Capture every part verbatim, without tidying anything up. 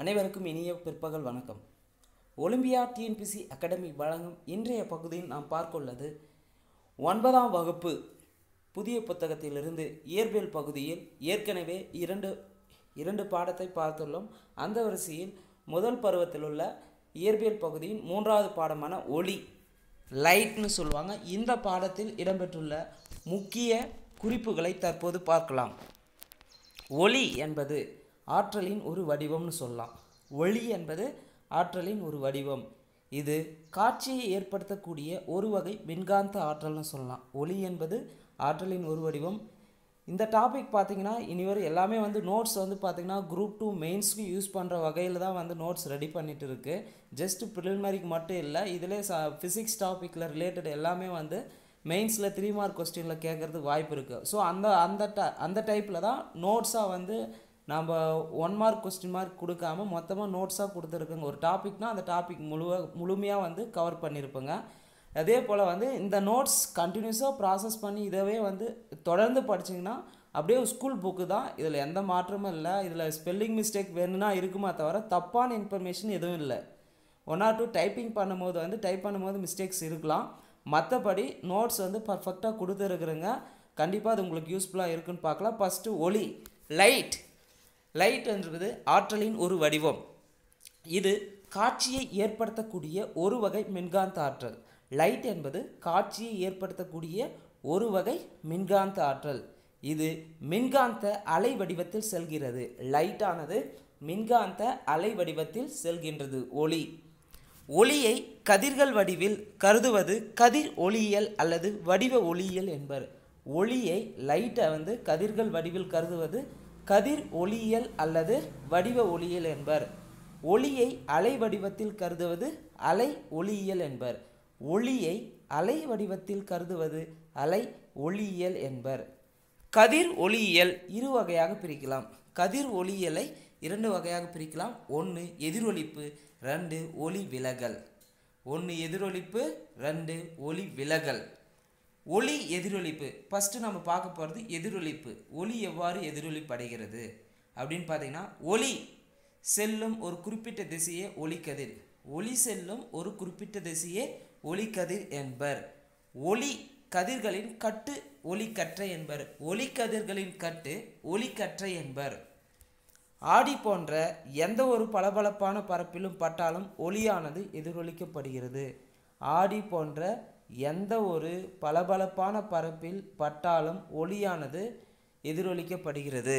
அனைவருக்கும் இனிய பிற்பகல் வணக்கம். ஒலிம்பியா டிஎன்பிசி அகாடமி வழங்கும் இன்றைய பகுதியில் நாம் பார்க்க உள்ளது ஒன்பதாம் வகுப்பு புதிய புத்தகத்திலிருந்து இயற்பியல் பகுதியில் ஏற்கனவே இரண்டு இரண்டு பாடத்தை பார்த்துள்ளோம். அந்த வரிசையில் முதல் பருவத்தில் உள்ள இயற்பியல் பகுதியின் மூன்றாவது பாடமான ஒளி, லைட்னு சொல்லுவாங்க. இந்த பாடத்தில் இடம்பெற்றுள்ள முக்கிய குறிப்புகளை தற்போது பார்க்கலாம். ஒளி என்பது ஆற்றலின் ஒரு வடிவம்னு சொல்லலாம். ஒளி என்பது ஆற்றலின் ஒரு வடிவம். இது காட்சியை ஏற்படுத்தக்கூடிய ஒரு வகை மின்காந்த ஆற்றல்னு சொல்லலாம். ஒளி என்பது ஆற்றலின் ஒரு வடிவம். இந்த டாபிக் பார்த்திங்கன்னா இனிவரை எல்லாமே வந்து நோட்ஸ் வந்து பார்த்திங்கன்னா குரூப் டூ மெயின்ஸ்க்கு யூஸ் பண்ணுற வகையில் தான் வந்து நோட்ஸ் ரெடி பண்ணிட்டு இருக்கு. ஜஸ்ட் ப்ரிலிமினரிக்கு மட்டும் இல்லை, இதிலே ச ஃபிசிக்ஸ் டாப்பிக்கில் ரிலேட்டட் எல்லாமே வந்து மெயின்ஸில் த்ரீ மார்க் கொஸ்டினில் கேட்குறதுக்கு வாய்ப்பு இருக்குது. ஸோ அந்த அந்த ட அந்த டைப்பில் தான் நோட்ஸாக வந்து நம்ம ஒன் மார்க் கொஸ்டின் மார்க் கொடுக்காம மொத்தமாக நோட்ஸாக கொடுத்துருக்குங்க. ஒரு டாபிக்னால் அந்த டாபிக் முழுவ முழுமையாக வந்து கவர் பண்ணியிருப்பேங்க. அதே போல் வந்து இந்த நோட்ஸ் கண்டினியூஸாக ப்ராசஸ் பண்ணி இதவே வந்து தொடர்ந்து படிச்சிங்கன்னா அப்படியே ஸ்கூல் புக்கு தான். இதில் எந்த மாற்றமும் இல்லை. இதில் ஸ்பெல்லிங் மிஸ்டேக் வேணும்னா இருக்குமா தவிர தப்பான இன்ஃபர்மேஷன் எதுவும் இல்லை. ஒன் ஆர் டூ டைப்பிங் பண்ணும்போது வந்து டைப் பண்ணும்போது மிஸ்டேக்ஸ் இருக்கலாம். மற்றபடி நோட்ஸ் வந்து பர்ஃபெக்டாக கொடுத்துருக்குறேங்க. கண்டிப்பாக அது உங்களுக்கு யூஸ்ஃபுல்லாக இருக்குன்னு பார்க்கலாம். ஃபஸ்ட்டு ஒளி, லைட். லைட் என்பது ஆற்றலின் ஒரு வடிவம். இது காட்சியை ஏற்படுத்தக்கூடிய ஒரு வகை மின்காந்த ஆற்றல். லைட் என்பது காட்சியை ஏற்படுத்தக்கூடிய ஒரு வகை மின்காந்த ஆற்றல். இது மின்காந்த அலை வடிவத்தில் செல்கிறது. லைட்டானது மின்காந்த அலை வடிவத்தில் செல்கின்றது. ஒளி ஒளியை கதிர்கள் வடிவில் கருதுவது கதிர் ஒளியியல் அல்லது வடிவ ஒளியியல் என்பர். ஒளியை லைட்டை வந்து கதிர்கள் வடிவில் கருதுவது கதிர் ஒளியியல் அல்லது வடிவ ஒளியியல் என்பர். ஒளியை அலை வடிவத்தில் கருதுவது அலை ஒளியியல் என்பர். ஒளியை அலை வடிவத்தில் கருதுவது அலை ஒளியியல் என்பர். கதிர் ஒளியியல் இரு வகையாக பிரிக்கலாம். கதிர் ஒளியியலை இரண்டு வகையாக பிரிக்கலாம். ஒன்று எதிரொலிப்பு, ரெண்டு ஒளி விலகல். ஒன்று எதிரொலிப்பு, ரெண்டு ஒளி விலகல். ஒளி எதிரொலிப்பு ஃபஸ்ட்டு நம்ம பார்க்க போகிறது எதிரொலிப்பு. ஒளி எவ்வாறு எதிரொலிப்படைகிறது அப்படின்னு பார்த்தீங்கன்னா, ஒளி செல்லும் ஒரு குறிப்பிட்ட திசையே ஒளிக்கதிர். ஒளி செல்லும் ஒரு குறிப்பிட்ட திசையே ஒளிக்கதிர் என்பர். ஒளி கதிர்களின் கட்டு ஒளிக்கற்றை என்பர். ஒளிக்கதிர்களின் கட்டு ஒளிக்கற்றை என்பர். ஆடி போன்ற எந்த ஒரு பளபளப்பான பரப்பிலும் பட்டாலும் ஒளியானது எதிரொலிக்கப்படுகிறது. ஆடி போன்ற எந்த ஒரு பளபளப்பான பரப்பில் பட்டாலும் ஒளியானது எதிரொலிக்கப்படுகிறது.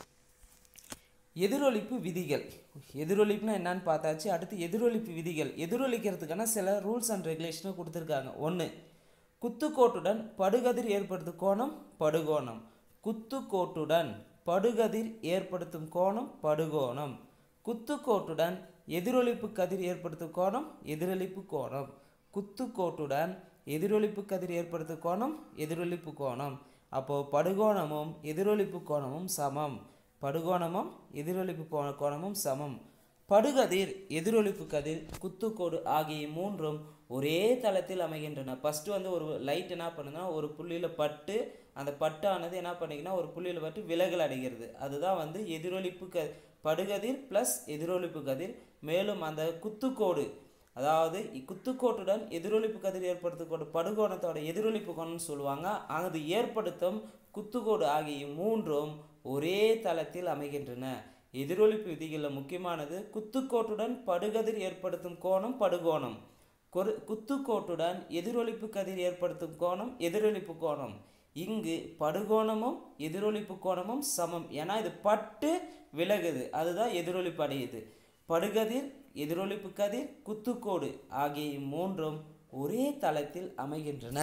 எதிரொலிப்பு விதிகள். எதிரொலிப்புனா என்னன்னு பார்த்தாச்சு. அடுத்து எதிரொலிப்பு விதிகள். எதிரொலிக்கிறதுக்கான சில ரூல்ஸ் அண்ட் ரெகுலேஷனை கொடுத்துருக்காங்க. ஒன்று, குத்துக்கோட்டுடன் படுகதிர் ஏற்படுத்தும் கோணம் படுகோணம். குத்துக்கோட்டுடன் படுகதிர் ஏற்படுத்தும் கோணம் படுகோணம். குத்துக்கோட்டுடன் எதிரொலிப்பு கதிர் ஏற்படுத்தும் கோணம் எதிரொலிப்பு கோணம். குத்துக்கோட்டுடன் எதிரொலிப்பு கதிர் ஏற்படுத்தும் கோணம் எதிரொலிப்பு கோணம். அப்போது படுகோணமும் எதிரொலிப்பு கோணமும் சமம். படுகோணமும் எதிரொலிப்பு கோணமும் சமம். படுகதிர், எதிரொலிப்பு கதிர், குத்துக்கோடு ஆகிய மூன்றும் ஒரே தளத்தில் அமைகின்றன. ஃபஸ்ட்டு வந்து ஒரு லைட் என்ன பண்ணுதுன்னா ஒரு புள்ளியில் பட்டு அந்த பட்டானது என்ன பண்ணிங்கன்னா ஒரு புள்ளியில் பட்டு விலகல் அடைகிறது. அதுதான் வந்து எதிரொலிப்பு க படுகதிர் ப்ளஸ் எதிரொலிப்பு கதிர். மேலும் அந்த குத்துக்கோடு, அதாவது குத்துக்கோட்டுடன் எதிரொலிப்பு கதிர் ஏற்படுத்தும் கோடு படுகோணத்தோட எதிரொலிப்பு கோணம்னு சொல்லுவாங்க. அது ஏற்படுத்தும் குத்துக்கோடு ஆகிய மூன்றும் ஒரே தளத்தில் அமைகின்றன. எதிரொலிப்பு விதிகளில் முக்கியமானது குத்துக்கோட்டுடன் படுகதிர் ஏற்படுத்தும் கோணம் படுகோணம். குத்துக்கோட்டுடன் எதிரொலிப்பு கதிர் ஏற்படுத்தும் கோணம் எதிரொலிப்பு கோணம். இங்கு படுகோணமும் எதிரொலிப்பு கோணமும் சமம். ஏன்னா இது பட்டு விலகுது, அதுதான் எதிரொலிப்பு அடையுது. படுகதிர், எதிரொலிப்பு கதிர், குத்துக்கோடு ஆகிய மூன்றும் ஒரே தளத்தில் அமைகின்றன.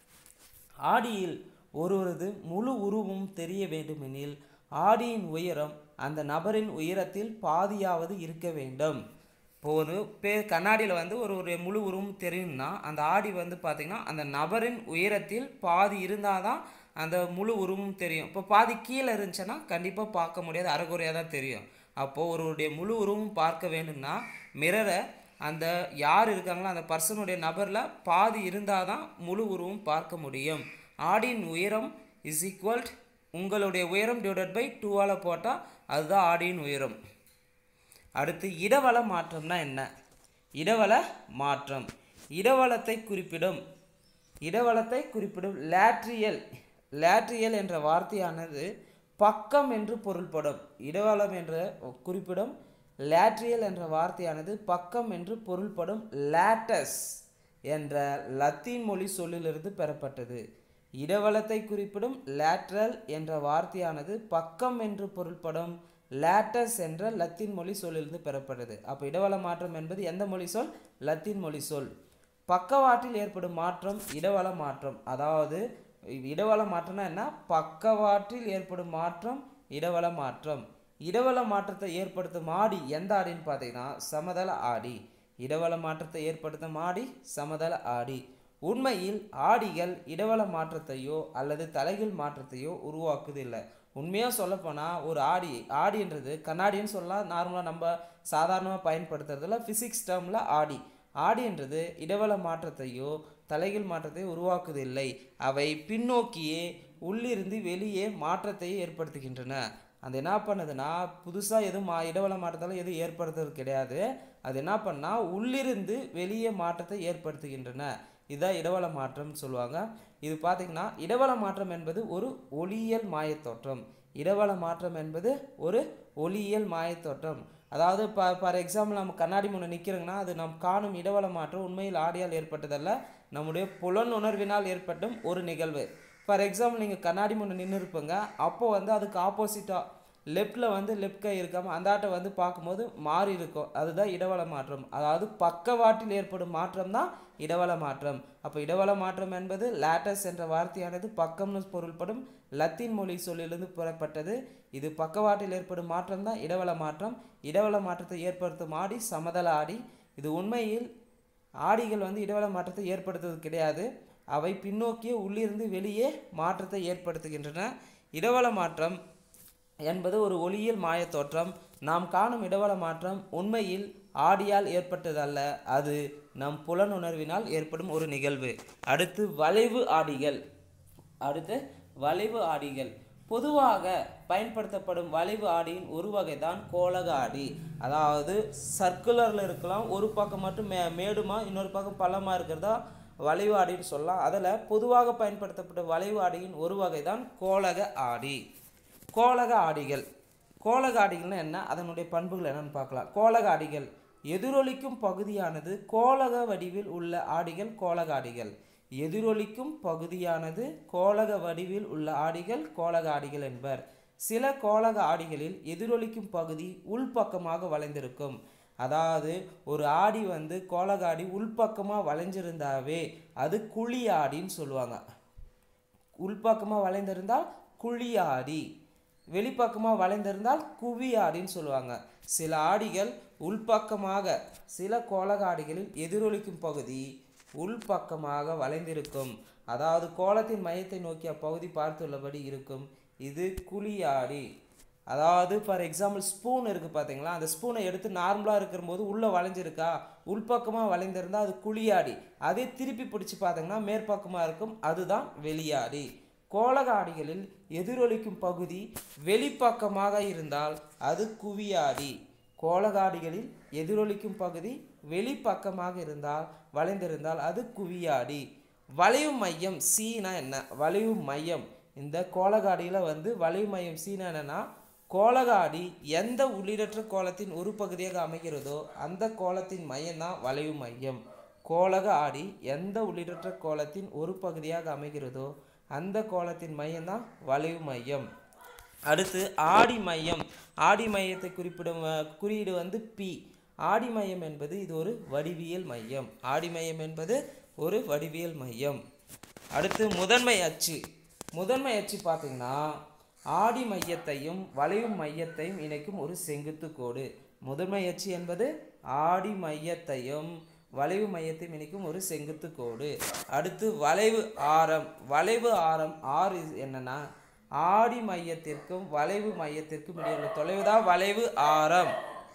ஆடியில் ஒருவரது முழு உருவமும் தெரிய வேண்டுமெனில் ஆடியின் உயரம் அந்த நபரின் உயரத்தில் பாதியாவது இருக்க வேண்டும். இப்போ ஒரு பே கண்ணாடியில் வந்து ஒரு ஒரு முழு உருவம் தெரியும்னா அந்த ஆடி வந்து பார்த்திங்கன்னா அந்த நபரின் உயரத்தில் பாதி இருந்தால் தான் அந்த முழு உருவமும் தெரியும். இப்போ பாதி கீழே இருந்துச்சுன்னா கண்டிப்பாக பார்க்க முடியாது, அரைகுறையாக தான் தெரியும். அப்போது ஒருவருடைய முழு உருவம் பார்க்க வேணும்னா மிரரை அந்த யார் இருக்காங்களோ அந்த பர்சனுடைய நபரில் பாதி இருந்தால் தான் முழு உருவம் பார்க்க முடியும். ஆடியின் உயரம் இஸ் ஈக்குவல் உங்களுடைய உயரம் டிவைடட் பை டூவால் போட்டால் அதுதான் ஆடியின் உயரம். அடுத்து இடவள மாற்றம்னா என்ன? இடவள மாற்றம் இடவளத்தை குறிப்பிடும் இடவளத்தை குறிப்பிடும் லேட்ரியல் லேட்ரியல் என்ற வார்த்தையானது பக்கம் என்று பொருள்படும். இடவளம் என்ற குறிப்பிடும் லேட்ரியல் என்ற வார்த்தையானது பக்கம் என்று பொருள்படும் லேட்டஸ் என்ற லத்தீன் மொழி சொல்லிலிருந்து பெறப்பட்டது. இடவளத்தை குறிப்பிடும் லேட்ரல் என்ற வார்த்தையானது பக்கம் என்று பொருள்படும் லேட்டஸ் என்ற லத்தீன் மொழி சொல்லிலிருந்து பெறப்பட்டது. அப்போ இடவள மாற்றம் என்பது எந்த மொழி சொல்? லத்தீன் மொழி சொல். பக்கவாட்டில் ஏற்படும் மாற்றம் இடவள மாற்றம். அதாவது இடவள மாற்றம்னா என்ன? பக்கவாட்டில் ஏற்படும் மாற்றம் இடவள மாற்றம். இடவள மாற்றத்தை ஏற்படுத்தும் ஆடி எந்த ஆடின்னு பார்த்தீங்கன்னா சமதள ஆடி. இடவள மாற்றத்தை ஏற்படுத்தும் ஆடி சமதள ஆடி. உண்மையில் ஆடிகள் இடவள மாற்றத்தையோ அல்லது தலைகீழ் மாற்றத்தையோ உருவாக்குதில்லை. உண்மையாக சொல்லப்போனால் ஒரு ஆடி ஆடின்றது கண்ணாடின்னு சொல்லலாம். நார்மலாக நம்ம சாதாரணமாக பயன்படுத்துறதுல ஃபிசிக்ஸ் டேர்மில் ஆடி ஆடின்றது இடவள மாற்றத்தையோ தலைகீழ் மாற்றத்தையோ உருவாக்குவதில்லை. அவை பின்னோக்கியே உள்ளிருந்து வெளியே மாற்றத்தை ஏற்படுத்துகின்றன. அது என்ன பண்ணுதுன்னா புதுசாக எதுவும் மா இடவள மாற்றத்தால் எதுவும் ஏற்படுத்துறது கிடையாது. அது என்ன பண்ணால் உள்ளிருந்து வெளியே மாற்றத்தை ஏற்படுத்துகின்றன. இதுதான் இடவள மாற்றம்னு சொல்லுவாங்க. இது பார்த்திங்கன்னா இடவள மாற்றம் என்பது ஒரு ஒளியியல் மாயத்தோற்றம். இடவள மாற்றம் என்பது ஒரு ஒளியியல் மாயத்தோற்றம். அதாவது ப ஃபார் எக்ஸாம்பிள் நம்ம கண்ணாடி முன்னே நிற்கிறோங்கன்னா அது நாம் காணும் இடவள மாற்றம் உண்மையில் ஆடியால் ஏற்பட்டதல்ல, நம்முடைய புலன் உணர்வினால் ஏற்பட்டும் ஒரு நிகழ்வு. ஃபார் எக்ஸாம்பிள் நீங்கள் கண்ணாடி முன்னே நின்று இருப்பீங்க. அப்போது வந்து அதுக்கு ஆப்போசிட்டாக லெஃப்டில் வந்து லெஃப்ட் கை இருக்காமல் அந்த ஆட்டை வந்து பார்க்கும்போது மாறி இருக்கும். அதுதான் இடவள மாற்றம். அதாவது பக்கவாட்டில் ஏற்படும் மாற்றம் தான் இடவள மாற்றம். அப்போ இடவள மாற்றம் என்பது லேட்டஸ் என்ற வார்த்தையானது பக்கம்னு பொருள்படும் லத்தீன் மொழி சொல்லிலிருந்து பெறப்பட்டது. இது பக்கவாட்டில் ஏற்படும் மாற்றம் தான் இடவள மாற்றம். இடவள மாற்றத்தை ஏற்படுத்தும் ஆடி சமதள ஆடி. இது உண்மையில் ஆடிகள் வந்து இடவள மாற்றத்தை ஏற்படுத்துவது கிடையாது. அவை பின்னோக்கிய உள்ளிருந்து வெளியே மாற்றத்தை ஏற்படுத்துகின்றன. இடவள மாற்றம் என்பது ஒரு ஒளியியல் மாயத்தோற்றம். நாம் காணும் இடவள மாற்றம் உண்மையில் ஆடியால் ஏற்பட்டதல்ல, அது நம் புலனுணர்வினால் ஏற்படும் ஒரு நிகழ்வு. அடுத்து வளைவு ஆடிகள். அடுத்து வளைவு ஆடிகள். பொதுவாக பயன்படுத்தப்படும் வளைவு ஆடியின் ஒரு வகை தான் கோளக ஆடி. அதாவது சர்க்குலரில் இருக்கலாம், ஒரு பக்கம் மட்டும் மே மேடுமா இன்னொரு பக்கம் பள்ளமாக இருக்கிறதா வளைவு ஆடின்னு சொல்லலாம். அதில் பொதுவாக பயன்படுத்தப்பட்ட வளைவு ஆடியின் ஒரு வகை தான் கோளக ஆடி. கோளக ஆடிகள். கோளக ஆடிகள்னால் என்ன? அதனுடைய பண்புகள் என்னன்னு பார்க்கலாம். கோளக ஆடிகள் எதிரொலிக்கும் பகுதியானது கோளக வடிவில் உள்ள ஆடிகள் கோளக ஆடிகள். எதிரொலிக்கும் பகுதியானது கோளக வடிவில் உள்ள ஆடிகள் கோளக ஆடிகள் என்பர். சில கோளக ஆடிகளில் எதிரொலிக்கும் பகுதி உள்பக்கமாக வளைந்திருக்கும். அதாவது ஒரு ஆடி வந்து கோளக ஆடி உள்பக்கமாக வளைஞ்சிருந்தாவே அது குழி ஆடின்னு சொல்லுவாங்க. உள்பக்கமாக வளைந்திருந்தால் குழி ஆடி, வெளிப்பக்கமாக வளைந்திருந்தால் குவி ஆடின்னு சொல்லுவாங்க. சில ஆடிகள் உள்பக்கமாக சில கோளக ஆடிகளில் எதிரொலிக்கும் பகுதி உள்பக்கமாக வளைந்திருக்கும். அதாவது கோலத்தின் மையத்தை நோக்கிய பகுதி பார்த்துள்ளபடி இருக்கும். இது குழி ஆடி. அதாவது ஃபார் எக்ஸாம்பிள் ஸ்பூன் இருக்குது பார்த்தீங்களா, அந்த ஸ்பூனை எடுத்து நார்மலாக இருக்கிறபோது உள்ளே வளைஞ்சிருக்கா, உள்பக்கமாக வளைந்திருந்தால் அது குழியாடி. அதே திருப்பி பிடிச்சி பார்த்தீங்கன்னா மேற்பக்கமாக இருக்கும், அதுதான் வெளியாடி. கோளக ஆடிகளில் எதிரொலிக்கும் பகுதி வெளிப்பக்கமாக இருந்தால் அது குவியாடி. கோளக ஆடிகளில் எதிரொலிக்கும் பகுதி வெளிப்பக்கமாக இருந்தால் வளைந்திருந்தால் அது குவியாடி. வளைவு மையம் சீனா என்ன? வளைவு மையம் இந்த கோளக ஆடியில் வந்து வளைவு மையம் சீனா என்னன்னா, கோளக ஆடி எந்த உள்ளீடற்ற கோலத்தின் ஒரு பகுதியாக அமைகிறதோ அந்த கோலத்தின் மையம் தான் வளைவு மையம். கோளக ஆடி எந்த உள்ளீடற்ற கோலத்தின் ஒரு பகுதியாக அமைகிறதோ அந்த கோலத்தின் மையம் தான் வளைவு மையம். அடுத்து ஆடி மையம். ஆடி மையத்தை குறிப்பிடும் குறியீடு வந்து பி. ஆடி மையம் என்பது இது ஒரு வடிவியல் மையம். ஆடி மையம் என்பது ஒரு வடிவியல் மையம். அடுத்து முதன்மை அச்சு. முதன்மை அச்சு பார்த்தீங்கன்னா ஆடி மையத்தையும் வளைவு மையத்தையும் இணைக்கும் ஒரு செங்குத்து கோடு. முதன்மை அச்சு என்பது ஆடி மையத்தையும் வளைவு மையத்தையும் இணைக்கும் ஒரு செங்குத்து கோடு. அடுத்து வளைவு ஆரம். வளைவு ஆரம் ஆறு என்னன்னா ஆடி மையத்திற்கும் வளைவு மையத்திற்கும் இடையுள்ள தொலைவு தான் வளைவு ஆரம்.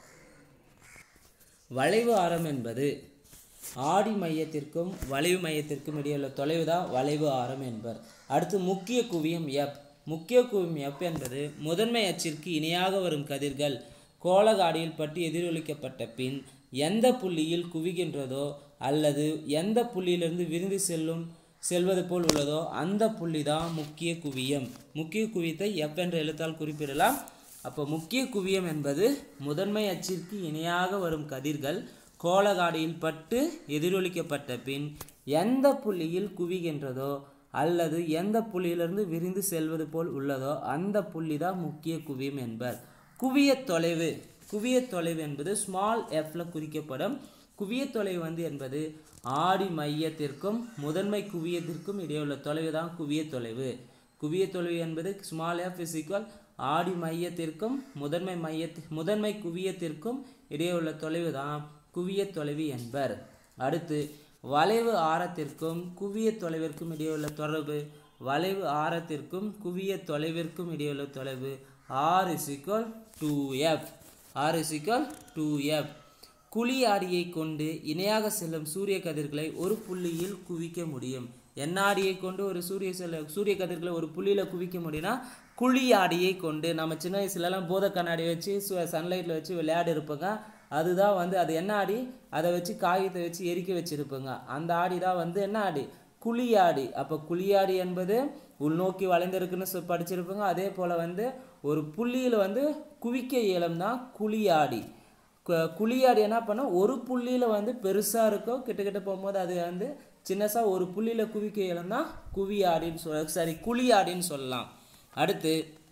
வளைவு ஆரம் என்பது ஆடி மையத்திற்கும் வளைவு மையத்திற்கும் இடையுள்ள தொலைவு தான் வளைவு ஆரம் என்பர். அடுத்து முக்கிய குவியம் எப். முக்கிய குவியம் எப் என்பது முதன்மை அச்சிற்கு இணையாக வரும் கதிர்கள் கோளகாடியில் பட்டு எதிரொலிக்கப்பட்ட பின் எந்த புள்ளியில் குவிகின்றதோ அல்லது எந்த புள்ளியிலிருந்து விரிந்து செல்லும் செல்வது போல் உள்ளதோ அந்த புள்ளி தான் முக்கிய குவியம். முக்கிய குவியத்தை எஃப் என்ற எழுத்தால் குறிப்பிடலாம். அப்போ முக்கிய குவியம் என்பது முதன்மை அச்சிற்கு இணையாக வரும் கதிர்கள் கோளகாடியில் பட்டு எதிரொலிக்கப்பட்ட பின் எந்த புள்ளியில் குவிகின்றதோ அல்லது எந்த புள்ளியிலிருந்து விரிந்து செல்வது போல் உள்ளதோ அந்த புள்ளி தான் முக்கிய குவியம் என்பர். குவிய தொலைவு குவிய தொலைவு என்பது ஸ்மால் எஃப்ல குறிக்கப்படும். குவிய தொலைவு வந்து என்பது ஆடி மையத்திற்கும் முதன்மை குவியத்திற்கும் இடையுள்ள தொலைவு தான் குவிய தொலைவு. குவிய தொலைவு என்பது ஸ்மால் எஃப் இஸ் ஈக்குவல் ஆடி மையத்திற்கும் முதன்மை மையத்தி முதன்மை குவியத்திற்கும் இடையே உள்ள தொலைவு தான் குவிய தொலைவு என்பர். அடுத்து வளைவு ஆரத்திற்கும் குவிய தொலைவிற்கும் இடையே உள்ள தொடர்பு. வளைவு ஆரத்திற்கும் குவிய தொலைவிற்கும் இடையே உள்ள தொலைவு R is equal to F. R is equal to F. குழி ஆடியை கொண்டு இணையாக செல்லும் சூரிய கதிர்களை ஒரு புள்ளியில் குவிக்க முடியும். என்ன ஆடியை கொண்டு ஒரு சூரிய செல்ல சூரிய கதிர்களை ஒரு புள்ளியில் குவிக்க முடியும்னா குழி ஆடியை கொண்டு. நம்ம சின்ன வயசுலலாம் போத கண்ணாடி வச்சு சன்லைட்டில் வச்சு விளையாடி இருப்போங்க. அதுதான் வந்து அது என்ன ஆடி, அதை வச்சு காகிதத்தை வச்சு எரிக்க வச்சுருப்போங்க. அந்த ஆடி தான் வந்து என்ன ஆடி, குழியாடி. அப்போ குழியாடி என்பது உள்நோக்கி வளைந்திருக்குன்னு சொ படிச்சிருப்போங்க. அதே போல் வந்து ஒரு புள்ளியில் வந்து குவிக்க இயலும் தான் குழியாடி. குழியாடி என்ன பண்ணால் ஒரு புள்ளியில் வந்து பெருசாக இருக்கும், கிட்டக்கிட்ட போகும்போது அது வந்து சின்னசாக ஒரு புள்ளியில் குவிக்க இயலும் தான் குவியாடின்னு சொல்ல சாரி குழியாடின்னு சொல்லலாம். அடுத்து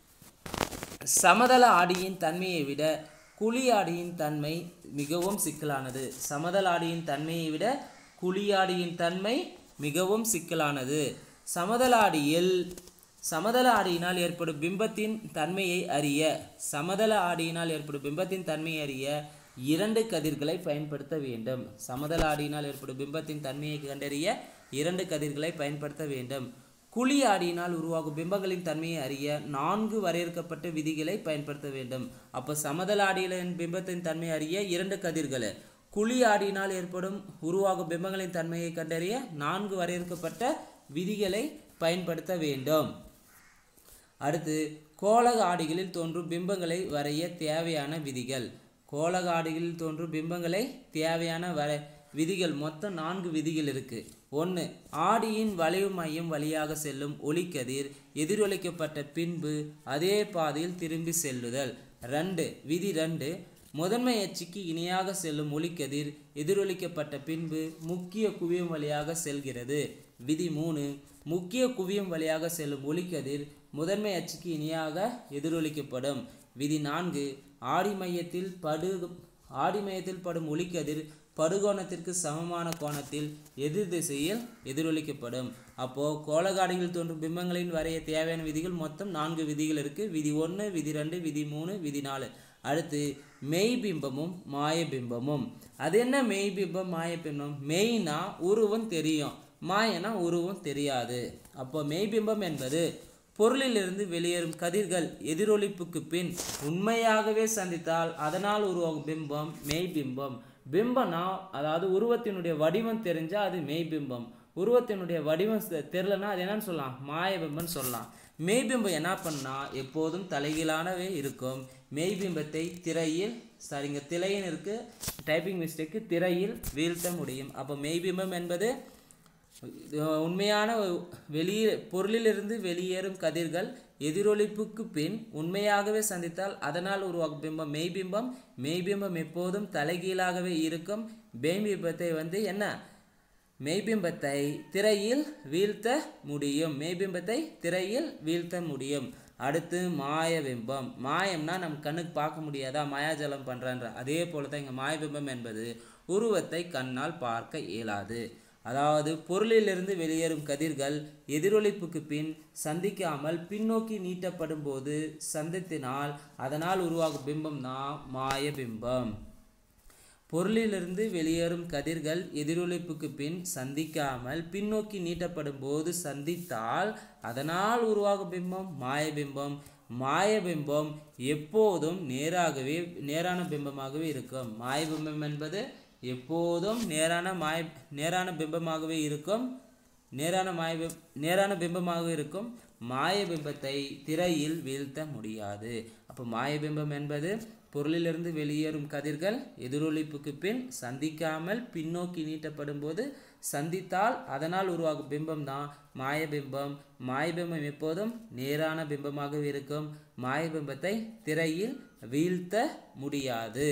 சமதள ஆடியின் தன்மையை விட குழியாடியின் தன்மை மிகவும் சிக்கலானது. சமதள ஆடியின் தன்மையை விட குழியாடியின் தன்மை மிகவும் சிக்கலானது. சமதள ஆடியில் சமதள ஆடியினால் ஏற்படும் பிம்பத்தின் தன்மையை அறிய சமதள ஆடியினால் ஏற்படும் பிம்பத்தின் தன்மையை அறிய இரண்டு கதிர்களை பயன்படுத்த வேண்டும். சமதள ஆடியினால் ஏற்படும் பிம்பத்தின் தன்மையை கண்டறிய இரண்டு கதிர்களை பயன்படுத்த வேண்டும். குழி ஆடியினால் உருவாகும் பிம்பங்களின் தன்மையை அறிய நான்கு வரையறுக்கப்பட்ட விதிகளை பயன்படுத்த வேண்டும். அப்போ சமதள ஆடியின் பிம்பத்தின் தன்மையை அறிய இரண்டு கதிர்கள், குழி ஆடியினால் ஏற்படும் உருவாகும் பிம்பங்களின் தன்மையை கண்டறிய நான்கு வரையறுக்கப்பட்ட விதிகளை பயன்படுத்த வேண்டும். அடுத்து கோளக ஆடிகளில் தோன்றும் பிம்பங்களை வரைய தேவையான விதிகள். கோளக ஆடிகளில் தோன்றும் பிம்பங்களை தேவையான வர விதிகள் மொத்தம் நான்கு விதிகள் இருக்குது. ஒன்று, ஆடியின் வளைவு மையம் வழியாக செல்லும் ஒளிக்கதிர் எதிரொலிக்கப்பட்ட பின்பு அதே பாதையில் திரும்பி செல்லுதல். ரெண்டு விதி ரெண்டு, முதன்மை அச்சுக்கு இணையாக செல்லும் ஒளிக்கதிர் எதிரொலிக்கப்பட்ட பின்பு முக்கிய குவியம் வழியாக செல்கிறது. விதி மூணு, முக்கிய குவியம் வழியாக செல்லும் ஒளிக்கதிர் முதன்மை அச்சுக்கு இணையாக எதிரொலிக்கப்படும். விதி நான்கு, ஆடி மையத்தில் படு ஆடி மையத்தில் படும் ஒளிக்கதிர் படுகோணத்திற்கு சமமான கோணத்தில் எதிர் திசையில் எதிரொலிக்கப்படும். அப்போது கோளகாடியில் தோன்றும் பிம்பங்களின் வரைய தேவையான விதிகள் மொத்தம் நான்கு விதிகள் இருக்குது. விதி ஒன்று, விதி ரெண்டு, விதி மூணு, விதி நாலு. அடுத்து மெய்பிம்பமும் மாயபிம்பமும். அது என்ன மெய்பிம்பம் மாயபிம்பம்? மெய்னா உருவம் தெரியும், மாயனா உருவம் தெரியாது. அப்போ மெய்பிம்பம் என்பது பொருளிலிருந்து வெளியேறும் கதிர்கள் எதிரொலிப்புக்கு பின் உண்மையாகவே சந்தித்தால் அதனால் உருவாகும் பிம்பம் மெய்பிம்பம். பிம்பம்னா அதாவது உருவத்தினுடைய வடிவம் தெரிஞ்சால் அது மெய்பிம்பம். உருவத்தினுடைய வடிவம் தெரிலனா அது என்னன்னு சொல்லலாம், மாயபிம்பம்னு சொல்லலாம். மெய்பிம்பம் என்ன பண்ணால் எப்போதும் தலைகீழானவே இருக்கும். மெய்பிம்பத்தை திரையில் சரிங்க திரையின் இருக்கு டைப்பிங் மிஸ்டேக்கு திரையில் வீழ்த்த முடியும். அப்போ மெய்பிம்பம் என்பது உண்மையான வெளியே பொருளிலிருந்து வெளியேறும் கதிர்கள் எதிரொலிப்புக்கு பின் உண்மையாகவே சந்தித்தால் அதனால் உருவாகும் பிம்பம் மெய்பிம்பம். மெய்பிம்பம் எப்போதும் தலைகீழாகவே இருக்கும். மெய்பிம்பத்தை வந்து என்ன மெய்பிம்பத்தை திரையில் வீழ்த்த முடியும். மெய்பிம்பத்தை திரையில் வீழ்த்த முடியும். அடுத்து மாயபிம்பம். மாயம்னா நம் கண்ணுக்கு பார்க்க முடியாதா, மாயாஜலம் பண்ணுறான்ற அதே போல தான் இங்கே மாயபிம்பம் என்பது உருவத்தை கண்ணால் பார்க்க இயலாது. அதாவது பொருளிலிருந்து வெளியேறும் கதிர்கள் எதிரொலிப்புக்கு பின் சந்திக்காமல் பின்னோக்கி நீட்டப்படும் போது சந்தித்தினால் அதனால் உருவாகும் பிம்பம் தான் மாயபிம்பம். பொருளிலிருந்து வெளியேறும் கதிர்கள் எதிரொலிப்புக்கு பின் சந்திக்காமல் பின்னோக்கி நீட்டப்படும் போது சந்தித்தால் அதனால் உருவாகும் பிம்பம் மாயபிம்பம். மாயபிம்பம் எப்போதும் நேராகவே நேரான பிம்பமாகவே இருக்கும். மாயபிம்பம் என்பது எப்போதும் நேரான மாய நேரான பிம்பமாகவே இருக்கும் நேரான மாய நேரான பிம்பமாகவே இருக்கும். மாயபிம்பத்தை திரையில் வீழ்த்த முடியாது. அப்போ மாயபிம்பம் என்பது பொருளிலிருந்து வெளியேறும் கதிர்கள் எதிரொலிப்புக்கு பின் சந்திக்காமல் பின்னோக்கி நீட்டப்படும் போது சந்தித்தால் அதனால் உருவாகும் பிம்பம் தான் மாயபிம்பம். மாயபிம்பம் எப்போதும் நேரான பிம்பமாகவே இருக்கும். மாயபிம்பத்தை திரையில் வீழ்த்த முடியாது.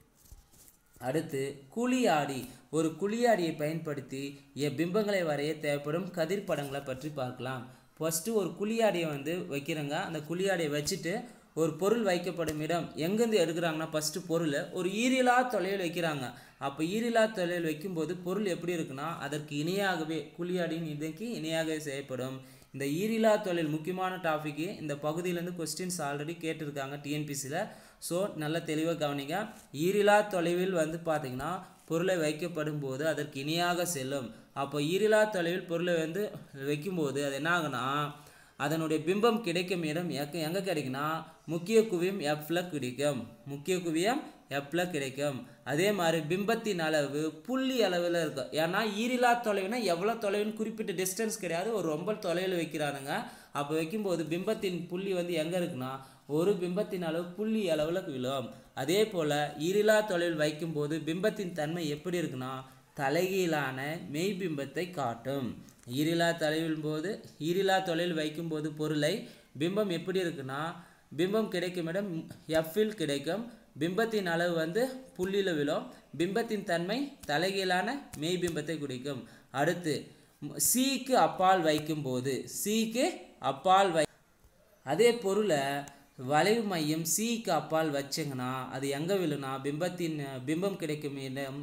அடுத்து குழியாடி. ஒரு குழியாடியை பயன்படுத்தி பிம்பங்களை வரைய தேவைப்படும் கதிர் படங்களை பற்றி பார்க்கலாம். ஃபஸ்ட்டு ஒரு குழியாடியை வந்து வைக்கிறங்க. அந்த குழியாடியை வச்சுட்டு ஒரு பொருள் வைக்கப்படும் இடம் எங்கேருந்து எடுக்கிறாங்கன்னா ஃபஸ்ட்டு பொருளை ஒரு ஈரிலா தொலைவில் வைக்கிறாங்க. அப்போ ஈரிலா தொலைவில் வைக்கும்போது பொருள் எப்படி இருக்குன்னா அதற்கு இணையாகவே குழியாடியின் இதற்கு இணையாகவே செய்யப்படும். இந்த ஈரிலா தொழில் முக்கியமான டாபிக்கு. இந்த பகுதியிலேருந்து கொஸ்டின்ஸ் ஆல்ரெடி கேட்டிருக்காங்க டிஎன்பிசியில். ஸோ நல்ல தெளிவாக கவனிங்க. ஈரிலா தொலைவில் வந்து பார்த்திங்கன்னா பொருளை வைக்கப்படும் போது அதற்கு இணையாக செல்லும். அப்போ ஈரிலா தொலைவில் பொருளை வந்து வைக்கும்போது அது என்ன ஆகுனா அதனுடைய பிம்பம் கிடைக்கும் இடம் எங்க எங்கே கிடைக்குன்னா முக்கிய குவியம் எஃப்ல கிடைக்கும். முக்கிய குவியம் எஃப்ல கிடைக்கும். அதே மாதிரி பிம்பத்தின் அளவு புள்ளி அளவில் இருக்கும். ஏன்னா ஈரிலா தொலைவுனா எவ்வளோ தொலைவுன்னு குறிப்பிட்ட டிஸ்டன்ஸ் கிடையாது, ஒரு ரொம்ப தொலைவில் வைக்கிறானுங்க. அப்போ வைக்கும்போது பிம்பத்தின் புள்ளி வந்து எங்கே இருக்குன்னா ஒரு பிம்பத்தின் அளவு புள்ளி அளவில் விழும். அதே போல் ஈரிலா தொலைவில் வைக்கும்போது பிம்பத்தின் தன்மை எப்படி இருக்குன்னா தலைகீழான மெய்பிம்பத்தை காட்டும். ஈரிலா தொலைவின் போது ஈரிலா தொலைவில் வைக்கும்போது பொருளை பிம்பம் எப்படி இருக்குன்னா பிம்பம் கிடைக்கும் இடம் எஃப்பில் கிடைக்கும். பிம்பத்தின் அளவு வந்து புள்ளியில் விழும். பிம்பத்தின் தன்மை தலைகீழான மெய்பிம்பத்தை குறிக்கும். அடுத்து சிக்கு அப்பால் வைக்கும்போது சிக்கு அப்பால் வை அதே பொருளை வளைவு மையம் சிக்கு அப்பால் வச்சிங்கன்னா அது எங்கே விழுனா பிம்பத்தின் பிம்பம் கிடைக்கும் இடம்,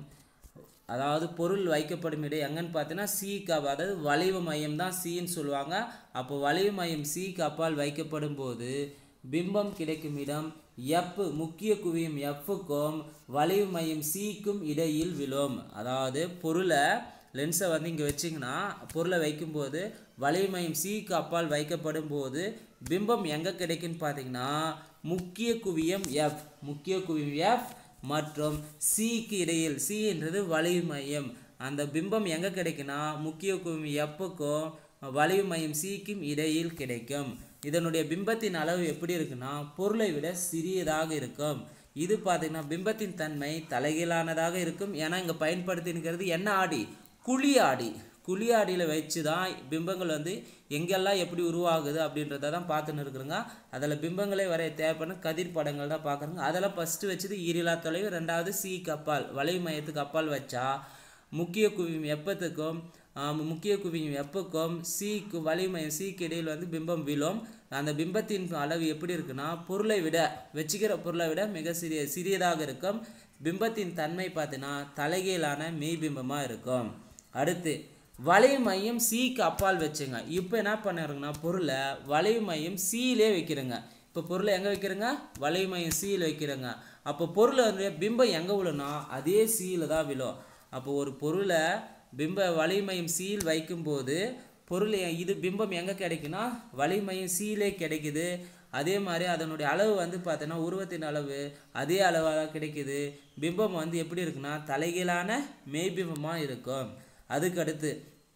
அதாவது பொருள் வைக்கப்படும் இடம் எங்கன்னு பார்த்தீங்கன்னா சிக்கு, அதாவது வளைவு மையம் தான் சின்னு சொல்லுவாங்க. அப்போ வளைவு மையம் சிக்கு அப்பால் வைக்கப்படும் போது பிம்பம் கிடைக்கும் இடம் எஃப், முக்கிய குவியம் எஃப்க்கும் வளைவு மையம் சிக்கும் இடையில் விழும். அதாவது பொருளை லென்ஸை வந்து இங்கே வச்சிங்கன்னா பொருளை வைக்கும்போது வளைவு மையம் சிக்கு அப்பால் வைக்கப்படும் போது பிம்பம் எங்கே கிடைக்குன்னு பார்த்தீங்கன்னா முக்கிய குவியம் எஃப், முக்கிய குவியம் எஃப் மற்றும் சிக்கு இடையில், சி என்றது வளைவு மையம். அந்த பிம்பம் எங்கே கிடைக்குன்னா முக்கிய குவியம் எஃப்க்கும் வளைவு மையம் சிக்கும் இடையில் கிடைக்கும். இதனுடைய பிம்பத்தின் அளவு எப்படி இருக்குன்னா பொருளை விட சிறியதாக இருக்கும். இது பார்த்தீங்கன்னா பிம்பத்தின் தன்மை தலைகீழானதாக இருக்கும். ஏன்னா இங்கே பயன்படுத்தினுக்கிறது என்ன ஆடி, குழி ஆடி. குழி ஆடியில் வச்சு தான் பிம்பங்கள் வந்து எங்கெல்லாம் எப்படி உருவாகுது அப்படின்றத தான் பார்த்துன்னு இருக்கிறோங்க. அதில் பிம்பங்களை வரைய தேவைப்படும் கதிர் படங்கள் தான் பார்க்குறோங்க. அதெல்லாம் ஃபஸ்ட்டு வச்சது ஈரிலா தொலைவு, ரெண்டாவது சி கப்பால் வளைவு மையத்துக்கு அப்பால் வச்சா முக்கிய குவியம் எப்பத்துக்கும் முக்கிய குவியம் எப்பக்கும் சிக்கு வளைவு மையம் சிக்கு இடையில் வந்து பிம்பம் விழும். அந்த பிம்பத்தின் அளவு எப்படி இருக்குன்னா பொருளை விட வச்சுக்கிற பொருளை விட மிக சிறிய சிறியதாக இருக்கும். பிம்பத்தின் தன்மை பார்த்தீங்கன்னா தலைகீழான மெய்பிம்பமாக இருக்கும். அடுத்து வளைவு மையம் சிக்கு அப்பால் வச்சுங்க. இப்போ என்ன பண்ணுறோங்கன்னா பொருளை வளைவு மையம் சியிலே வைக்கிறேங்க. இப்போ பொருளை எங்கே வைக்கிறேங்க, வளைவு மையம் சியில் வைக்கிறேங்க. அப்போ பொருளை வந்து பிம்பம் எங்கே விழுனா அதே சியில் தான் விழும். அப்போ ஒரு பொருளை பிம்ப வளைவு மையம் சியில் வைக்கும்போது பொருள் இது பிம்பம் எங்கே கிடைக்குன்னா வளைவு மையம் சியிலே கிடைக்குது. அதே மாதிரி அதனுடைய அளவு வந்து பார்த்தோன்னா உருவத்தின் அளவு அதே அளவாக கிடைக்குது. பிம்பம் வந்து எப்படி இருக்குன்னா தலைகீழான மெய்பிம்பமாக இருக்கும். அதுக்கடுத்து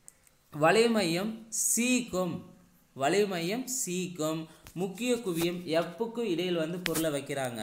வளைவு மையம் சிக்கும் வளைவு மையம் சிக்கும் முக்கிய குவியம் எஃப்க்கும் இடையில் வந்து பொருளை வைக்கிறாங்க.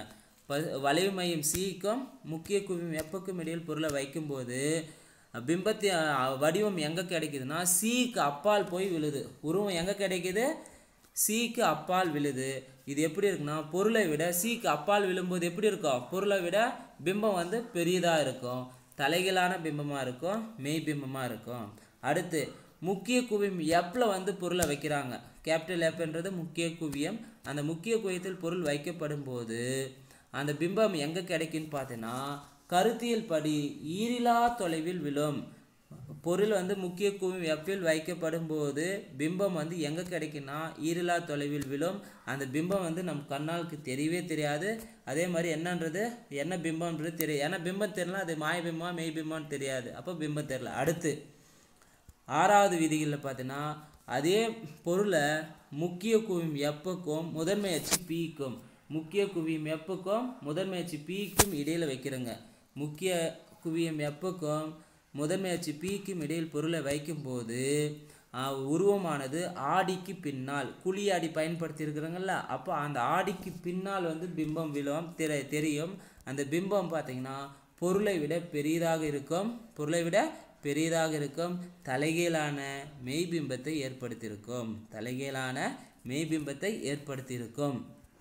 வளைவு மையம் சிக்கும் முக்கிய குவியம் எஃப்க்கும் இடையில் பொருளை வைக்கும்போது பிம்பத்தின் வடிவம் எங்கே கிடைக்குதுன்னா சிக்கு அப்பால் போய் விழுது. உருவம் எங்கே கிடைக்குது, சிக்கு அப்பால் விழுது. இது எப்படி இருக்குன்னா பொருளை விட சிக்கு அப்பால் விழும்போது எப்படி இருக்கும், பொருளை விட பிம்பம் வந்து பெரியதாக இருக்கும், தலைகீழான பிம்பமாக இருக்கும், மெய் பிம்பமாக இருக்கும். அடுத்து முக்கிய குவியம் எஃப்ல வந்து பொருளை வைக்கிறாங்க. கேபிட்டல் எஃப்ன்றது முக்கிய குவியம். அந்த முக்கிய குவியத்தில் பொருள் வைக்கப்படும் போது அந்த பிம்பம் எங்கே கிடைக்குன்னு பார்த்தீங்கன்னா கருத்தியல் படி ஈரிலா தொலைவில் விழும். பொருள் வந்து முக்கிய குவியம் எஃப்பில் வைக்கப்படும் போது பிம்பம் வந்து எங்கே கிடைக்குன்னா ஈரிலா தொலைவில் விழும். அந்த பிம்பம் வந்து நம் கண்ணாளுக்கு தெரியவே தெரியாது. அதே மாதிரி என்னன்றது என்ன பிம்பம்ன்றது தெரியும். ஏன்னா பிம்பம் தெரியலாம், அது மாய பிம்பம் மெய் பிம்பம்னு தெரியாது. அப்போ பிம்பம் தெரியல. அடுத்து ஆறாவது விதிகளில் பார்த்தீங்கன்னா அதே பொருளை முக்கிய குவியம் எஃப்புக்கும் முதன்மை அச்சு பிக்கும் முக்கிய குவியம் எஃப்புக்கும் முதன்மை அச்சு பிக்கும் இடையில் வைக்கிறேங்க. முக்கிய குவியம் எஃப்புக்கும் முதன்மை அச்சு பிக்கும் இடையில் பொருளை வைக்கும்போது உருவமானது ஆடிக்கு பின்னால் குழி ஆடி பயன்படுத்தி இருக்கிறாங்கல்ல, அப்போ அந்த ஆடிக்கு பின்னால் வந்து பிம்பம் விழும் தெரி தெரியும் அந்த பிம்பம் பார்த்திங்கன்னா பொருளை விட பெரியதாக இருக்கும் பொருளை விட பெரியதாக இருக்கும் தலைகீழான மெய்பிம்பத்தை ஏற்படுத்தியிருக்கும் தலைகீழான மெய்பிம்பத்தை ஏற்படுத்தியிருக்கும்.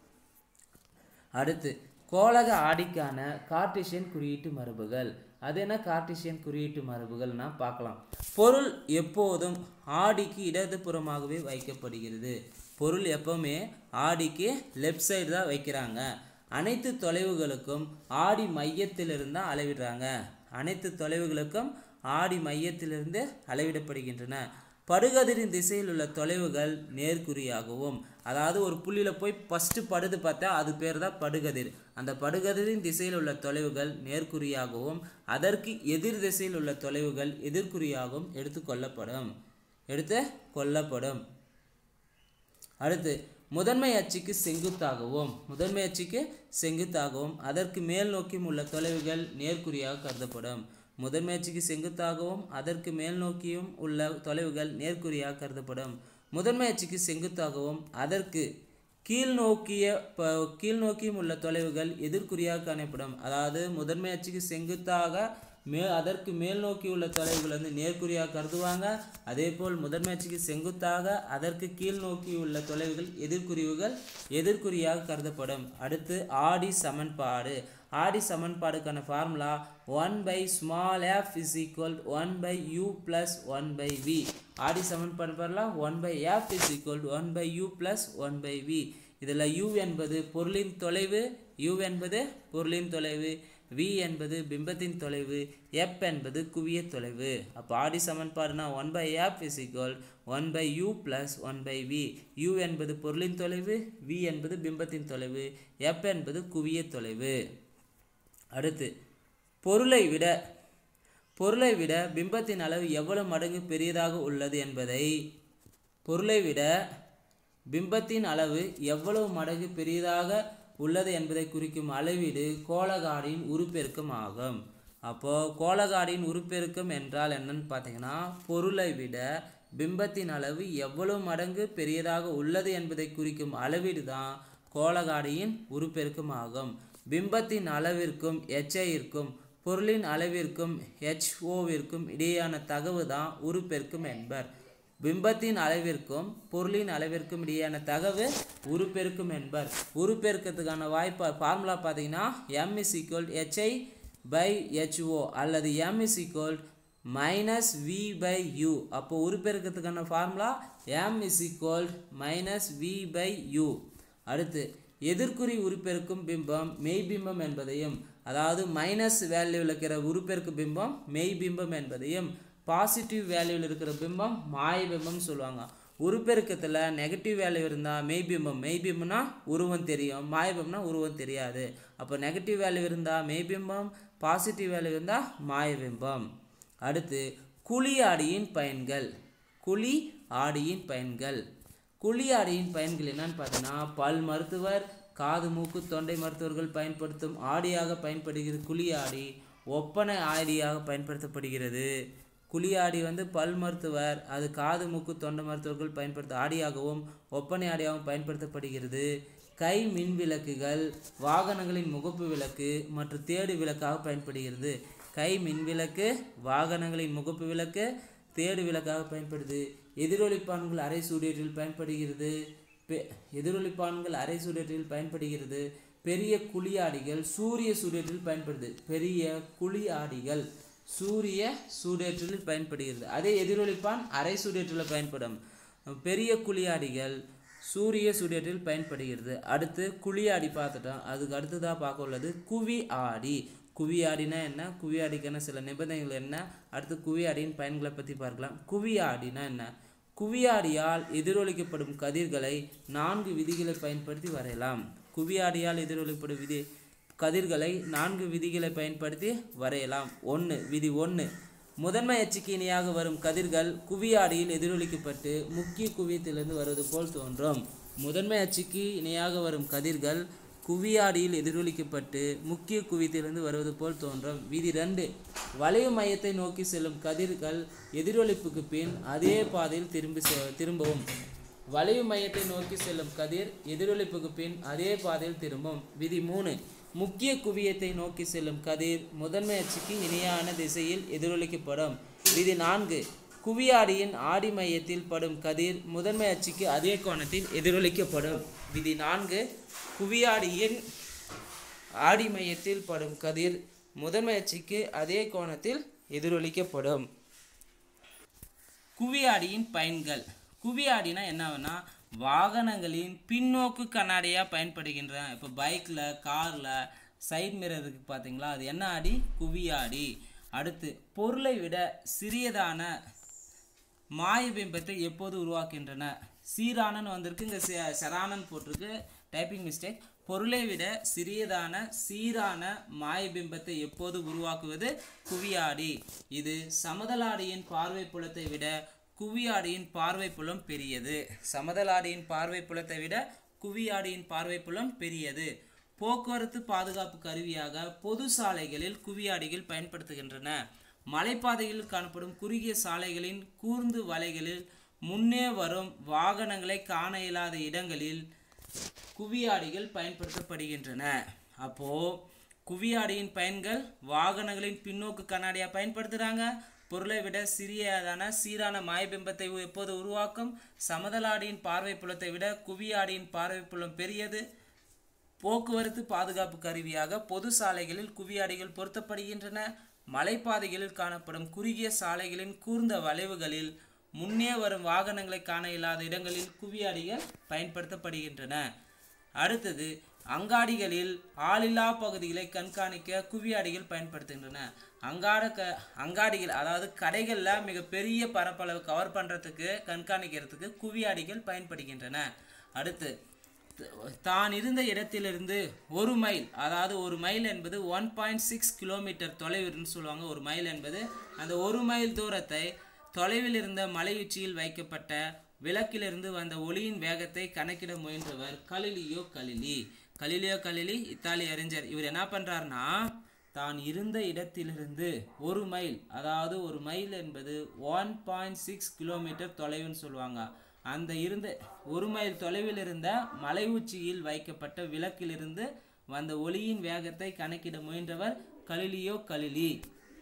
அடுத்து கோளக ஆடிக்கான கார்ட்டீசியன் குறியீட்டு மரபுகள். அது என்ன கார்ட்டீசியன் குறியீட்டு மரபுகள்னா பார்க்கலாம். பொருள் எப்போதும் ஆடிக்கு இடதுபுறமாகவே வைக்கப்படுகிறது. பொருள் எப்பவுமே ஆடிக்கு லெஃப்ட் சைடு தான் வைக்கிறாங்க. அனைத்து தொலைவுகளுக்கும் ஆடி மையத்திலிருந்து தான் அளவிடுறாங்க. அனைத்து தொலைவுகளுக்கும் ஆடி மையத்திலிருந்து அளவிடப்படுகின்றன. படுகதிரின் திசையில் உள்ள தொலைவுகள் நேர்குறியாகவும், அதாவது ஒரு புள்ளியில் போய் ஃபஸ்ட்டு படுது பார்த்தா அது பேர் தான் படுகதிர். அந்த படுகதிரின் திசையில் உள்ள தொலைவுகள் நேர்குறியாகவும் அதற்கு எதிர் திசையில் உள்ள தொலைவுகள் எதிர்குறியாகவும் எடுத்து கொள்ளப்படும் எடுத்து கொள்ளப்படும் அடுத்து முதன்மை அச்சுக்கு செங்குத்தாகவும் முதன்மை அச்சுக்கு செங்குத்தாகவும் அதற்கு மேல் நோக்கியும் உள்ள தொலைவுகள் நேர்குறியாக கருதப்படும். முதன்மை அச்சுக்கு செங்குத்தாகவும் அதற்கு மேல் நோக்கியும் உள்ள தொலைவுகள் நேர்குறியாக கருதப்படும். முதன்மை அச்சுக்கு செங்குத்தாகவும் அதற்கு கீழ் நோக்கிய கீழ் நோக்கியும் உள்ள தொலைவுகள் எதிர்குறியாக காணப்படும். அதாவது முதன்மை அச்சுக்கு செங்குத்தாக மே அதற்கு மேல் நோக்கி உள்ள தொலைவுகள் வந்து நேர்குறியாக கருதுவாங்க. அதே போல் முதன்மை அச்சுக்கு செங்குத்தாக அதற்கு கீழ் நோக்கி உள்ள தொலைவுகள் எதிர்குறிவுகள் எதிர்குறியாக கருதப்படும். அடுத்து ஆடி சமன்பாடு. ஆடி சமன்பாடுக்கான formula one by small F is equal one by U plus one by V. ஆடி சமன்பாடு பாரலாம் one by F is equal one by U plus one by V. இதில் யூ என்பது பொருளின் தொலைவு யூ என்பது பொருளின் தொலைவு v என்பது பிம்பத்தின் தொலைவு f என்பது குவிய தொலைவு. அப்போ ஆடி சமன்பாடுனா one by F is equal one by U plus one by V. u என்பது பொருளின் தொலைவு v என்பது பிம்பத்தின் தொலைவு f என்பது குவிய தொலைவு. அடுத்து பொருளை விட பொருளை விட பிம்பத்தின் அளவு எவ்வளவு மடங்கு பெரியதாக உள்ளது என்பதை பொருளை விட பிம்பத்தின் அளவு எவ்வளவு மடங்கு பெரியதாக உள்ளது என்பதை குறிக்கும் அளவீடு கோளகாடியின் உருப்பெருக்கம் ஆகும். அப்போது கோளகாடியின் உருப்பெருக்கம் என்றால் என்னன்னு பார்த்தீங்கன்னா பொருளை விட பிம்பத்தின் அளவு எவ்வளவு மடங்கு பெரியதாக உள்ளது என்பதை குறிக்கும் அளவீடு தான் கோளகாடியின் உருப்பெருக்கம் ஆகும். பிம்பத்தின் அளவிற்கும் எச்ஐற்கும் பொருளின் அளவிற்கும் ஹெச்ஓவிற்கும் இடையேயான தகவு தான் உருப்பெருக்கம் என்பர். பிம்பத்தின் அளவிற்கும் பொருளின் அளவிற்கும் இடையேயான தகவு உருப்பெருக்கம் என்பர். உருப்பெருக்கத்துக்கான வாய்ப்பு ஃபார்முலா பார்த்தீங்கன்னா m is equal hi by ho அல்லது m is equal minus v by u. அப்போ உருப்பெருக்கத்துக்கான formula m is equal minus v by u. அடுத்து எதிர்குறி உருப்பெருக்கும் பிம்பம் மெய்பிம்பம் என்பதையும், அதாவது மைனஸ் வேல்யூவில் இருக்கிற உருப்பெருக்கு பிம்பம் மெய்பிம்பம் என்பதையும், பாசிட்டிவ் வேல்யூவில் இருக்கிற பிம்பம் மாய பிம்பம் சொல்லுவாங்க. உருப்பெருக்கத்தில் நெகட்டிவ் வேல்யூ இருந்தால் மெய்பிம்பம் மெய்பிம்பம்னா உருவம் தெரியும், மாயபிம்பம்னா உருவம் தெரியாது. அப்போ நெகட்டிவ் வேல்யூ இருந்தால் மெய்பிம்பம், பாசிட்டிவ் வேல்யூ இருந்தால் மாயபிம்பம். அடுத்து குழி ஆடியின் பயன்கள். குழி ஆடியின் பயன்கள் குழி ஆடியின் பயன்கள் என்னன்னு பார்த்தீங்கன்னா பல் மருத்துவர் காது மூக்கு தொண்டை மருத்துவர்கள் பயன்படுத்தும் ஆடியாக பயன்படுகிறது குழி ஆடி. ஒப்பனை ஆடியாக பயன்படுத்தப்படுகிறது. குழி ஆடி வந்து பல் மருத்துவர் அது காது மூக்கு தொண்டை மருத்துவர்கள் பயன்படுத்த ஆடியாகவும் ஒப்பனை ஆடியாகவும் பயன்படுத்தப்படுகிறது. கை மின் விளக்குகள் வாகனங்களின் முகப்பு விளக்கு மற்றும் தேடு விளக்காக பயன்படுகிறது. கை மின் விளக்கு வாகனங்களின் முகப்பு விளக்கு தேடு விளக்காக பயன்படுது. எதிரொலிப்பான்கள் அரை சூடேற்றில் பயன்படுகிறது. எதிரொலிப்பான்கள் அரை சூடேற்றில் பயன்படுகிறது. பெரிய குழி ஆடிகள் சூரிய சூடேற்றில் பயன்படுது. பெரிய குழி ஆடிகள் சூரிய சூடேற்றில் பயன்படுகிறது. அதே எதிரொலிப்பான் அரை சூடேற்றில் பயன்படும். பெரிய குழியாடிகள் சூரிய சூடேற்றில் பயன்படுகிறது. அடுத்து குழியாடி பார்த்துட்டோம். அதுக்கு அடுத்ததாக பார்க்க உள்ளது குவி ஆடி. குவி ஆடினா என்ன, குவி ஆடிக்கான சில நிபந்தனைகள் என்ன, அடுத்து குவி ஆடியின் பயன்களை பற்றி பார்க்கலாம். குவி ஆடினா என்ன, குவியாடியால் எதிரொலிக்கப்படும் கதிர்களை நான்கு விதிகளை பயன்படுத்தி வரையலாம். குவியாடியால் எதிரொலிக்கப்படும் விதி கதிர்களை நான்கு விதிகளை பயன்படுத்தி வரையலாம். ஒன்று விதி ஒன்று, முதன்மை அச்சுக்கு இணையாக வரும் கதிர்கள் குவியாடியில் எதிரொலிக்கப்பட்டு முக்கிய குவியத்திலிருந்து வருவது போல் தோன்றும். முதன்மை அச்சுக்கு இணையாக வரும் கதிர்கள் குவியாடியில் எதிரொலிக்கப்பட்டு முக்கிய குவியத்திலிருந்து வருவது போல் தோன்றும். விதி ரெண்டு, வளைவு மையத்தை நோக்கி செல்லும் கதிர்கள் எதிரொலிப்புக்கு பின் அதே பாதையில் திரும்பி திரும்பவும். வளைவு மையத்தை நோக்கி செல்லும் கதிர் எதிரொலிப்புக்கு பின் அதே பாதையில் திரும்பும். விதி மூணு, முக்கிய குவியத்தை நோக்கி செல்லும் கதிர் முதன்மை அச்சுக்கு இணையான திசையில் எதிரொலிக்கப்படும். விதி நான்கு, குவியாடியின் ஆடி மையத்தில் படும் கதிர் முதன்மை அச்சுக்கு அதே கோணத்தில் எதிரொலிக்கப்படும். விதி நான்கு, குவியாடியின் ஆடி மையத்தில் படும் கதிர் முதன்மை அச்சுக்கு அதே கோணத்தில் எதிரொலிக்கப்படும். குவியாடியின் பயன்கள். குவியாடினா என்னன்னா வாகனங்களின் பின்னோக்கு கண்ணாடியாக பயன்படுகின்றன. இப்போ பைக்கில், காரில் சைட் மிரர் இருக்கு பார்த்தீங்களா, அது என்ன ஆடி? குவியாடி. அடுத்து, பொருளை விட சிறியதான மாயபிம்பத்தை எப்போது உருவாக்குகின்றன? சீரானன்னு வந்திருக்கு, இங்கே சரானன் போட்டிருக்கு, டைப்பிங் மிஸ்டேக். பொருளை விட சிறியதான சீரான மாயபிம்பத்தை எப்போது உருவாக்குவது? குவியாடி. இது சமதளாடியின் பார்வை புலத்தை விட குவியாடியின் பார்வை புலம் பெரியது. சமதளாடியின் பார்வை புலத்தை விட குவியாடியின் பார்வை புலம் பெரியது. போக்குவரத்து பாதுகாப்பு கருவியாக பொது சாலைகளில் குவியாடிகள் பயன்படுத்துகின்றன. மலைப்பாதைகளில் காணப்படும் குறுகிய சாலைகளின் கூர்ந்து வலைகளில் முன்னே வரும் வாகனங்களை காண இயலாத இடங்களில் குவியாடிகள் பயன்படுத்தப்படுகின்றன. அப்போ குவியாடியின் பயன்கள், வாகனங்களின் பின்னோக்கு கண்ணாடியாக பயன்படுத்துகிறாங்க. பொருளை விட சிறியதான சீரான மாயபிம்பத்தை எப்போது உருவாக்கும்? சமதளாடியின் பார்வை புலத்தை விட குவியாடியின் பார்வை புலம் பெரியது. போக்குவரத்து பாதுகாப்பு கருவியாக பொது சாலைகளில் குவியாடிகள் பொருத்தப்படுகின்றன. மலைப்பாதைகளில் காணப்படும் குறுகிய சாலைகளின் கூர்ந்த வளைவுகளில் முன்னே வரும் வாகனங்களை காண இயலாத இடங்களில் குவியாடிகள் பயன்படுத்தப்படுகின்றன. அடுத்தது, அங்காடிகளில் ஆளில்லா பகுதிகளை கண்காணிக்க குவியாடிகள் பயன்படுத்துகின்றன. அங்காட க அங்காடிகள் அதாவது கடைகளில் மிகப்பெரிய பரப்பளவு கவர் பண்ணுறதுக்கு, கண்காணிக்கிறதுக்கு குவியாடிகள் பயன்படுகின்றன. அடுத்து, தான் இருந்த இடத்திலிருந்து ஒரு மைல், அதாவது ஒரு மைல் என்பது ஒன் பாயிண்ட் சிக்ஸ் கிலோமீட்டர் தொலைவுன்னு சொல்லுவாங்க. ஒரு மைல் என்பது அந்த ஒரு மைல் தூரத்தை தொலைவில் இருந்த மலையுச்சியில் வைக்கப்பட்ட விளக்கிலிருந்து வந்த ஒளியின் வேகத்தை கணக்கிட முயன்றவர் கலிலியோ கலிலி. கலிலியோ கலிலி இத்தாலிய அறிஞர். இவர் என்ன பண்ணுறாருன்னா, தான் இருந்த இடத்திலிருந்து ஒரு மைல், அதாவது ஒரு மைல் என்பது ஒன் பாயிண்ட் சிக்ஸ் கிலோமீட்டர் தொலைவுன்னு சொல்லுவாங்க. அந்த இருந்த ஒரு மைல் தொலைவில் இருந்த மலை உச்சியில் வைக்கப்பட்ட விளக்கிலிருந்து வந்த ஒளியின் வேகத்தை கணக்கிட முயன்றவர் கலிலியோ கலிலி.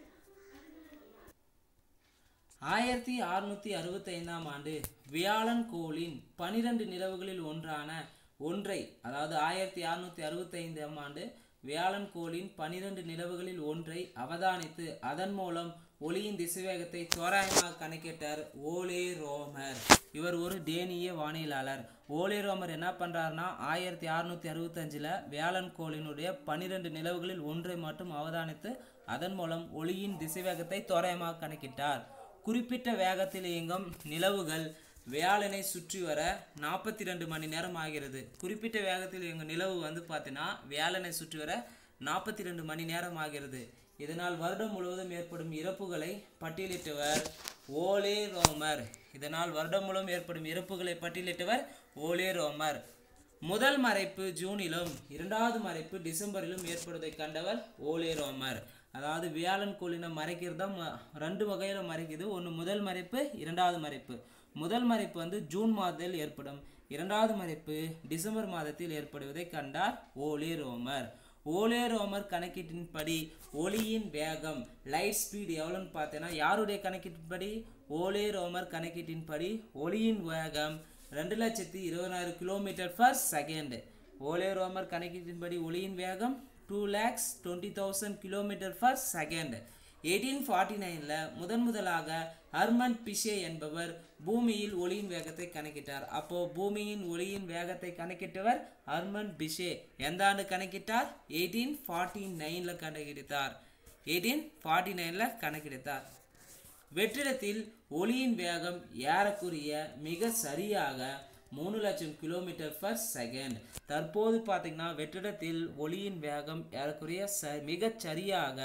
ஆயிரத்தி அறுநூத்தி அறுபத்தி ஐந்தாம் ஆண்டு வியாழன் கோளின் பனிரெண்டு நிலவுகளில் ஒன்றான ஒன்றை அதாவது ஆயிரத்தி அறுநூத்தி அறுபத்தி ஐந்தாம் ஆண்டு வியாழன் கோளின் பனிரெண்டு நிலவுகளில் ஒன்றை அவதானித்து அதன் மூலம் ஒளியின் திசைவேகத்தை தோராயமாக கணக்கிட்டார் ஓலே ரோமர். இவர் ஒரு டேனிய வானியலாளர். ஓலே ரோமர் என்ன பண்ணுறாருன்னா, ஆயிரத்தி அறுநூத்தி அறுபத்தஞ்சில் வியாழன் கோளினுடைய பனிரெண்டு நிலவுகளில் ஒன்றை மட்டும் அவதானித்து அதன் மூலம் ஒளியின் திசைவேகத்தை தோராயமாக கணக்கிட்டார். குறிப்பிட்ட வேகத்தில் இயங்கும் நிலவுகள் வியாழனை சுற்றி வர நாற்பத்தி ரெண்டு மணி நேரம் ஆகிறது. குறிப்பிட்ட வேகத்தில் இயங்கும் நிலவு வந்து பார்த்தீங்கன்னா வியாழனை சுற்றி வர நாற்பத்தி ரெண்டு மணி நேரம் ஆகிறது. இதனால் வருடம் முழுவதும் ஏற்படும் இறப்புகளை பட்டியலிட்டவர் ஓலே ரோமர். இதனால் வருடம் முழுவதும் ஏற்படும் இறப்புகளை பட்டியலிட்டவர் ஓலே ரோமர். முதல் மறைப்பு ஜூனிலும் இரண்டாவது மறைப்பு டிசம்பரிலும் ஏற்படுவதை கண்டவர் ஓலே ரோமர். அதாவது வியாழன் கோளினை மறைக்கிறது தான் ரெண்டு வகையில் மறைக்குது. ஒன்று முதல் மறைப்பு, இரண்டாவது மறைப்பு. முதல் மறைப்பு வந்து ஜூன் மாதத்தில் ஏற்படும், இரண்டாவது மறைப்பு டிசம்பர் மாதத்தில் ஏற்படுவதை கண்டார் ஓலே ரோமர். ஓலே ரோமர் கணக்கீட்டின்படி ஒளியின் வேகம் லைட் ஸ்பீட் எவ்வளோன்னு பார்த்தீங்கன்னா, யாருடைய கணக்கீட்டின்படி? ஓலே ரோமர் கணக்கீட்டின்படி ஒளியின் வேகம் ரெண்டு லட்சத்தி இருபதாயிரம் கிலோமீட்டர் பர் செகண்ட். ஓலே ரோமர் கணக்கீட்டின்படி ஒளியின் வேகம் two lakhs twenty thousand kilometre per second. Eighteen forty நைனில் முதன் முதலாக ஹர்மன் பிஷே என்பவர் பூமியில் ஒளியின் வேகத்தை கணக்கிட்டார். அப்போது பூமியின் ஒளியின் வேகத்தை கணக்கிட்டவர் ஹர்மன் பிஷே. எந்த ஆண்டு கணக்கிட்டார்? எயிட்டீன் ஃபார்ட்டி நைனில் கணக்கிட்டார். எயிட்டீன் ஃபார்ட்டி நைனில் கணக்கிட்டார். வெற்றிடத்தில் ஒளியின் வேகம் ஏறக்குறைய மிக சரியாக மூணு லட்சம் கிலோமீட்டர் பர் செகண்ட். தற்போது பார்த்தீங்கன்னா வெற்றிடத்தில் ஒளியின் வேகம் ஏறக்குறைய ச மிகச் சரியாக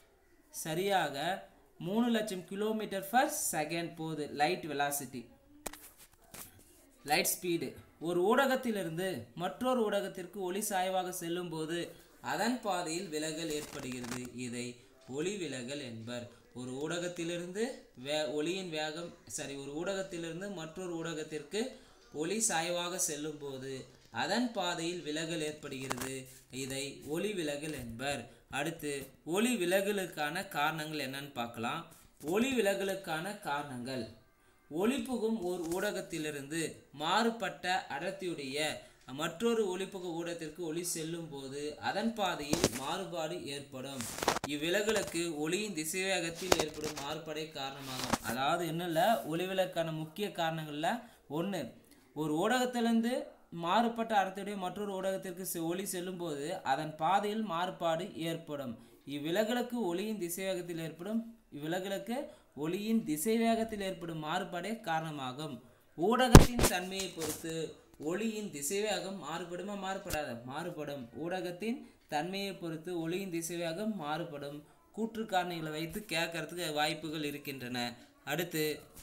சரியாக மூணு லட்சம் கிலோமீட்டர் பர் செகண்ட் போகுது. லைட் வெலாசிட்டி லைட் ஸ்பீடு ஒரு ஊடகத்திலிருந்து மற்றொரு ஊடகத்திற்கு ஒளி சாய்வாக செல்லும் போது அதன் பாதையில் விலகல் ஏற்படுகிறது. இதை ஒளி விலகல் என்பர். ஒரு ஊடகத்திலிருந்து வே ஒளியின் வேகம் சரி ஒரு ஊடகத்திலிருந்து மற்றொரு ஊடகத்திற்கு ஒளி சாய்வாக செல்லும் போது அதன் பாதையில் விலகல் ஏற்படுகிறது. இதை ஒளி விலகல் என்பர். அடுத்து ஒளி விலகலுக்கான காரணங்கள் என்னன்னு பார்க்கலாம். ஒளி விலகலுக்கான காரணங்கள்: ஒளிபுகும் ஓர் ஊடகத்திலிருந்து மாறுபட்ட அடர்த்தியுடைய மற்றொரு ஒளிபுகு ஊடகத்திற்கு ஒளி செல்லும் போது அதன் பாதையில் மாறுபாடு ஏற்படும். இவ்விலகலுக்கு ஒளியின் திசைவேகத்தில் ஏற்படும் மாறுபாடே காரணமாகும். அதாவது என்ன இல்லை, ஒளிவிலக்கான முக்கிய காரணங்கள்ல ஒன்று, ஒரு ஊடகத்திலிருந்து மாறுபட்ட அடர்த்தியுடைய மற்றொரு ஊடகத்திற்கு ஒளி செல்லும் போது அதன் பாதையில் மாறுபாடு ஏற்படும். இவ்விலகலுக்கு ஒளியின் திசைவேகத்தில் ஏற்படும் இவ்விலகலுக்கு ஒளியின் திசைவேகத்தில் ஏற்படும் மாறுபாடே காரணமாகும். ஊடகத்தின் தன்மையை பொறுத்து ஒளியின் திசைவேகம் மாறுபடுமா மாறுபடாத மாறுபடும். ஊடகத்தின் தன்மையை பொறுத்து ஒளியின் திசைவேகம் மாறுபடும். கூற்று காரணிகளை வைத்து கேட்கறதுக்கு வாய்ப்புகள் இருக்கின்றன. அடுத்து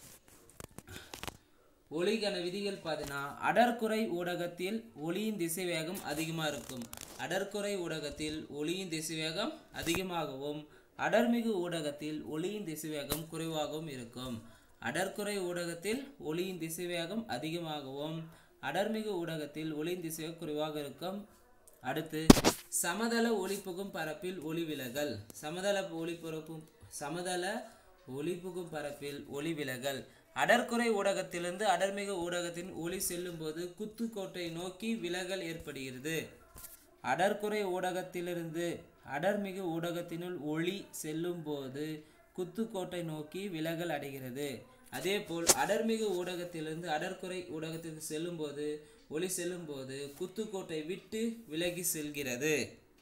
ஒளிக்கான விதிகள் பார்த்தீங்கன்னா, அடர்குறை ஊடகத்தில் ஒளியின் திசைவேகம் அதிகமாக இருக்கும். அடர்குறை ஊடகத்தில் ஒளியின் திசைவேகம் அதிகமாகவும் அடர்மிகு ஊடகத்தில் ஒளியின் திசைவேகம் குறைவாகவும் இருக்கும். அடர்குறை ஊடகத்தில் ஒளியின் திசைவேகம் அதிகமாகவும் அடர்மிகு ஊடகத்தில் ஒளியின் திசைவேகம் குறைவாக இருக்கும். அடுத்து சமதள ஒளிபுகும் பரப்பில் ஒளி விலகல். சமதள ஒளிபுகும் சமதள ஒளிபுகும் பரப்பில் ஒளி விலகல். அடர்குறை ஊடகத்திலிருந்து அடர்மிகு ஊடகத்தின் ஒளி செல்லும் போது குத்துக்கோட்டை நோக்கி விலகல் ஏற்படுகிறது. அடர்குறை ஊடகத்திலிருந்து அடர்மிகு ஊடகத்தினுள் ஒளி செல்லும் போது குத்துக்கோட்டை நோக்கி விலகல் அடைகிறது. அதே போல் அடர்மிகு ஊடகத்திலிருந்து அடர்குறை ஊடகத்திற்கு செல்லும் போது ஒளி செல்லும் போது குத்துக்கோட்டை விட்டு விலகி செல்கிறது.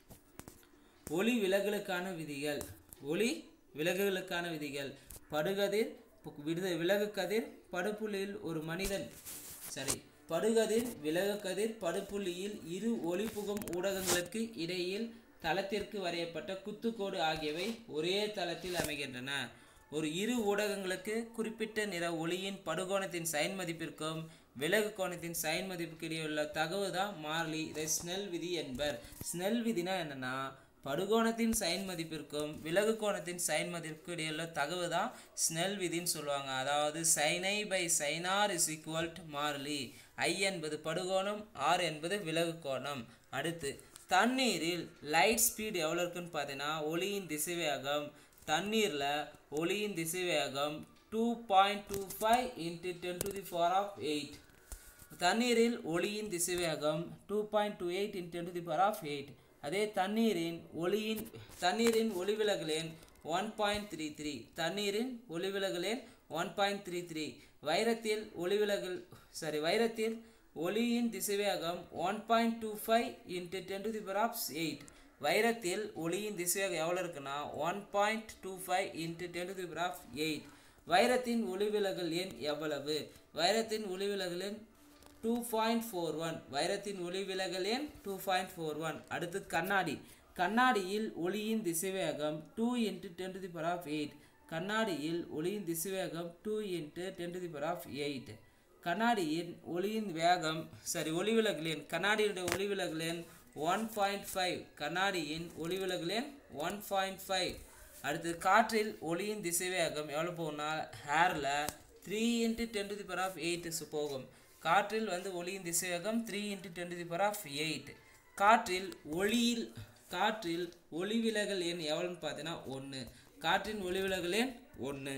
ஒளி விலகலுக்கான விதிகள். ஒளி விலகலுக்கான விதிகள்: படுகதிர் விடுத விலகு கதிர் படுப்புள்ளியில் ஒரு மனிதன் சரி படுகதிர் விலகு கதிர் படுப்புள்ளியில் இரு ஒளிபுகும் ஊடகங்களுக்கு இடையில் தளத்திற்கு வரையப்பட்ட குத்துக்கோடு ஆகியவை ஒரே தளத்தில் அமைகின்றன. ஒரு இரு ஊடகங்களுக்கு குறிப்பிட்ட நிற ஒளியின் படுகோணத்தின் சைன் மதிப்பிற்கும் விலகு கோணத்தின் சைன் மதிப்புக்கு இடையே உள்ள தகவு தான் மாறிலி. இதை ஸ்னெல் விதி என்பர். ஸ்னெல் விதினா என்னன்னா, படுகோணத்தின் சைன் மதிப்பிற்கும் விலகு கோணத்தின் சைன் மதிப்புக்கு இடையே உள்ள தகவு தான் ஸ்னெல் விதின்னு சொல்லுவாங்க. அதாவது sine i by sine r is equal to மாறிலி. ஐ என்பது படுகோணம், ஆர் என்பது விலகு கோணம். அடுத்து தண்ணீரில் லைட் ஸ்பீடு எவ்வளோ இருக்குன்னு பார்த்தீங்கன்னா, ஒளியின் திசைவேகம் தண்ணீரில் ஒளியின் திசைவேகம் two point two five into ten to the power of eight. தண்ணீரில் ஒளியின் திசைவேகம் two point two eight into ten to the power of eight. அதே தண்ணீரின் ஒளியின் தண்ணீரின் ஒளிவிலகல் எண் ஒன் பாயிண்ட் த்ரீ த்ரீ. தண்ணீரின் ஒளிவிலகல் எண் ஒன் பாயிண்ட் த்ரீ த்ரீ. வைரத்தில் ஒளிவிலகல் சாரி வைரத்தில் ஒளியின் திசைவேகம் one point two five into ten to the power of eight. வைரத்தில் ஒளியின் திசைவேகம் எவ்வளோ இருக்குன்னா one point two five into ten to the power of eight. வைரத்தின் ஒளிவிலகல் எண் எவ்வளவு? வைரத்தின் ஒளிவிலகல் எண் டூ பாயிண்ட் ஃபோர் ஒன். வைரத்தின் ஒளிவிலகல் எண் டூ பாயிண்ட் ஃபோர் ஒன். அடுத்து கண்ணாடி. கண்ணாடியில் ஒளியின் திசைவேகம் two into ten to the power of eight. கண்ணாடியில் ஒளியின் திசைவேகம் two into ten to the power of eight. கண்ணாடியின் ஒளியின் வேகம் சரி ஒளிவிலகல் எண் கண்ணாடியுடைய ஒளிவிலகல் எண் ஒன் பாயிண்ட் ஃபைவ். கண்ணாடியின் ஒளிவிலகல் எண் ஒன் பாயிண்ட் ஃபைவ். அடுத்து காற்றில் ஒளியின் திசைவேகம் எவ்வளோ போகும்னா ஹேரில் three into ten to the power of eight போகும். காற்றில் வந்து ஒளியின் திசைவேகம் three into ten to the power of eight. காற்றில் ஒளியில் காற்றில் ஒளிவிலகல் எண் எவ்வளோன்னு பார்த்தீங்கன்னா ஒன்று. காற்றின் ஒளிவிலகல் எண் ஒன்று.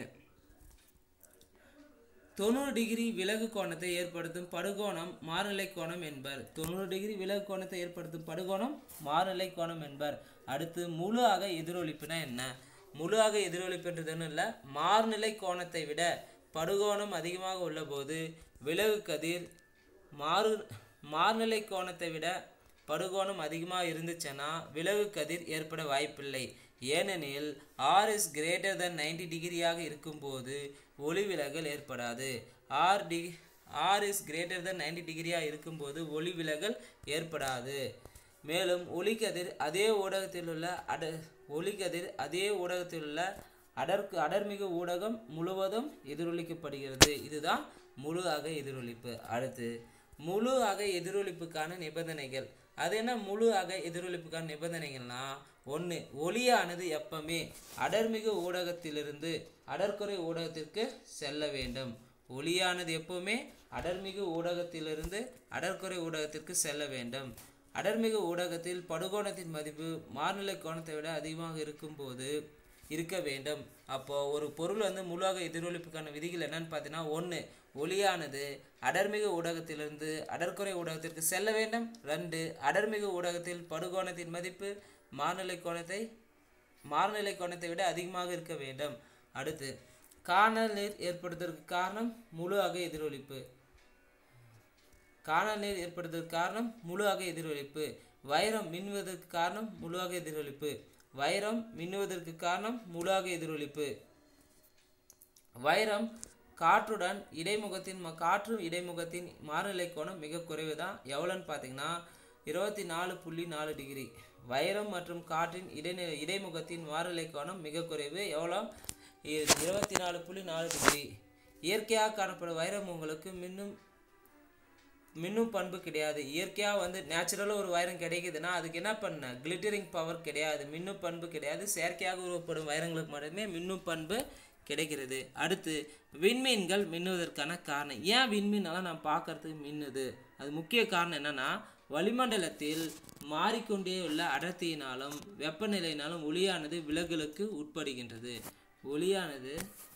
தொண்ணூறு டிகிரி விலகு கோணத்தை ஏற்படுத்தும் படுகோணம் மாறுநிலை கோணம் என்பர். தொண்ணூறு டிகிரி விலகு கோணத்தை ஏற்படுத்தும் படுகோணம் மாறுநிலை கோணம் என்பர். அடுத்து முழு அக எதிரொலிப்புனா என்ன? முழு அக எதிரொலிப்புன்றதுன்னு இல்லை, மாறுநிலை கோணத்தை விட படுகோணம் அதிகமாக உள்ள போது விலகு கதிர் மாறு மாறுநிலை கோணத்தை விட படுகோணம் அதிகமாக இருந்துச்சுன்னா விலகு கதிர் ஏற்பட வாய்ப்பில்லை. ஏனெனில் r is greater than ninety டிகிரியாக இருக்கும்போது ஒளி விலகல் ஏற்படாது. R d r is greater than ninety டிகிரியாக இருக்கும்போது ஒளி விலகல் ஏற்படாது. மேலும் ஒளிக்கதிர் அதே ஊடகத்தில் உள்ள அட ஒளிக்கதிர் அதே ஊடகத்தில் உள்ள அடர்க்கு அடர்மிகு ஊடகம் முழுவதும் எதிரொலிக்கப்படுகிறது. இதுதான் முழு அக எதிரொலிப்பு. அடுத்து முழு அக எதிரொலிப்புக்கான நிபந்தனைகள். அது என்ன முழு அக எதிரொலிப்புக்கான நிபந்தனைகள்னா, ஒன்று, ஒளியானது எப்பவுமே அடர்மிகு ஊடகத்திலிருந்து அடர்குறை ஊடகத்திற்கு செல்ல வேண்டும். ஒளியானது எப்பவுமே அடர்மிகு ஊடகத்திலிருந்து அடர்குறை ஊடகத்திற்கு செல்ல வேண்டும். அடர்மிகு ஊடகத்தில் படுகோணத்தின் மதிப்பு மாறுநிலை கோணத்தை விட அதிகமாக இருக்கும்போது இருக்க வேண்டும். அப்போ ஒரு பொருள் வந்து முழுவாக எதிரொலிப்புக்கான விதிகள் என்னன்னு பார்த்தீங்கன்னா, ஒன்று, ஒளியானது அடர்மிகு ஊடகத்திலிருந்து அடர்குறை ஊடகத்திற்கு செல்ல வேண்டும். ரெண்டு, அடர்மிகு ஊடகத்தில் படுகோணத்தின் மதிப்பு மாறுநிலை கோணத்தை மாறுநிலை கோணத்தை விட அதிகமாக இருக்க வேண்டும். அடுத்து, காணல் நீர் ஏற்படுவதற்கு காரணம் முழு அக எதிரொலிப்பு. காணல் நீர் ஏற்படுவதற்கு காரணம் முழு அக எதிரொலிப்பு. வைரம் மின்னுவதற்கு காரணம் முழு அக எதிரொலிப்பு. வைரம் மின்னுவதற்கு காரணம் முழு அக எதிரொலிப்பு. வைரம் காற்றுடன் இடைமுகத்தின் காற்று இடைமுகத்தின் மாறுநிலை கோணம் மிக குறைவு தான். எவ்வளோன்னு பார்த்தீங்கன்னா இருபத்தி நாலு புள்ளி நாலு டிகிரி. வைரம் மற்றும் காற்றின் இடை இடைமுகத்தின் மாறுநிலை கோணம் மிக குறைவு. எவ்வளோ? இருபத்தி நாலு புள்ளி நாலு டிகிரி. இயற்கையாக காணப்படும் வைரம் உங்களுக்கு மின்னும் மின்னும் பண்பு கிடையாது. இயற்கையாக வந்து நேச்சுரலாக ஒரு வைரம் கிடைக்குதுன்னா அதுக்கு என்ன பண்ண கிளிட்டரிங் பவர் கிடையாது, மின்னும் பண்பு கிடையாது. செயற்கையாக உருவப்படும் வைரங்களுக்கு மட்டுமே மின்னும் பண்பு கிடைக்கிறது. அடுத்து, விண்மீன்கள் மின்னுவதற்கான காரணம். ஏன் விண்மீனெல்லாம் நான் பார்க்கறதுக்கு மின்னுது? அது முக்கிய காரணம் என்னன்னா, வளிமண்டலத்தில் மாறிக்கொண்டே உள்ள அடர்த்தியினாலும் வெப்பநிலையினாலும் ஒளியானது விலகலுக்கு உட்படுகின்றது. ஒளியானது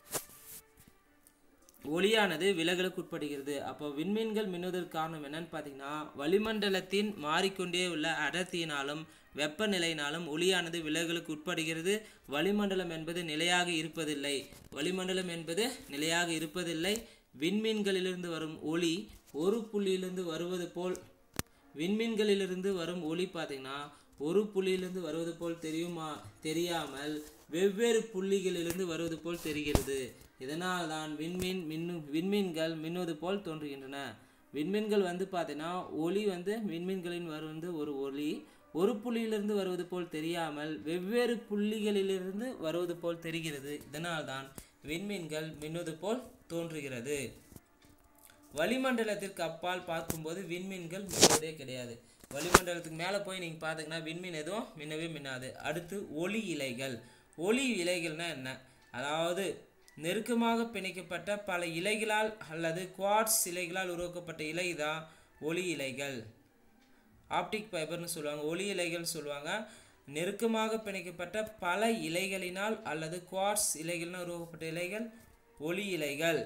ஒளியானது விலகலுக்கு உட்படுகிறது. அப்போ விண்மீன்கள் மின்னுவதற்கு காரணம் என்னன்னு பார்த்தீங்கன்னா, வளிமண்டலத்தின் மாறிக்கொண்டே உள்ள அடர்த்தியினாலும் வெப்பநிலையினாலும் ஒளியானது விலகலுக்கு உட்படுகிறது. வளிமண்டலம் என்பது நிலையாக இருப்பதில்லை. வளிமண்டலம் என்பது நிலையாக இருப்பதில்லை. விண்மீன்களிலிருந்து வரும் ஒளி ஒரு புள்ளியிலிருந்து வருவது போல் விண்மீன்களிலிருந்து வரும் ஒளி பார்த்தீங்கன்னா ஒரு புள்ளியிலிருந்து வருவது போல் தெரியுமா தெரியாமல் வெவ்வேறு புள்ளிகளிலிருந்து வருவது போல் தெரிகிறது. இதனால் தான் விண்மீன் மின்னு விண்மீன்கள் மின்னுவது போல் தோன்றுகின்றன. விண்மீன்கள் வந்து பார்த்தீங்கன்னா ஒளி வந்து விண்மீன்களின் வந்து ஒரு ஒளி ஒரு புள்ளியிலிருந்து வருவது போல் தெரியாமல் வெவ்வேறு புள்ளிகளிலிருந்து வருவது போல் தெரிகிறது. இதனால் தான் விண்மீன்கள் மின்னுவது போல் தோன்றுகிறது. வளிமண்டலத்திற்கு அப்பால் பார்க்கும்போது விண்மீன்கள் மின்னுவதே கிடையாது. வளிமண்டலத்துக்கு மேலே போய் நீங்கள் பார்த்தீங்கன்னா விண்மீன் எதுவும் மின்னவே மின்னாது. அடுத்து, ஒளி இலைகள். ஒளி இலைகள்னா என்ன? அதாவது நெருக்கமாக பிணைக்கப்பட்ட பல இலைகளால் அல்லது குவார்ட்ஸ் இலைகளால் உருவாக்கப்பட்ட இலை தான் ஒளி இலைகள். ஆப்டிக் ஃபைபர்னு சொல்லுவாங்க, ஒளி இலைகள் சொல்லுவாங்க. நெருக்கமாக பிணைக்கப்பட்ட பல இலைகளினால் அல்லது குவார்ட்ஸ் இலைகள்னால் உருவாக்கப்பட்ட இலைகள் ஒளி இலைகள்.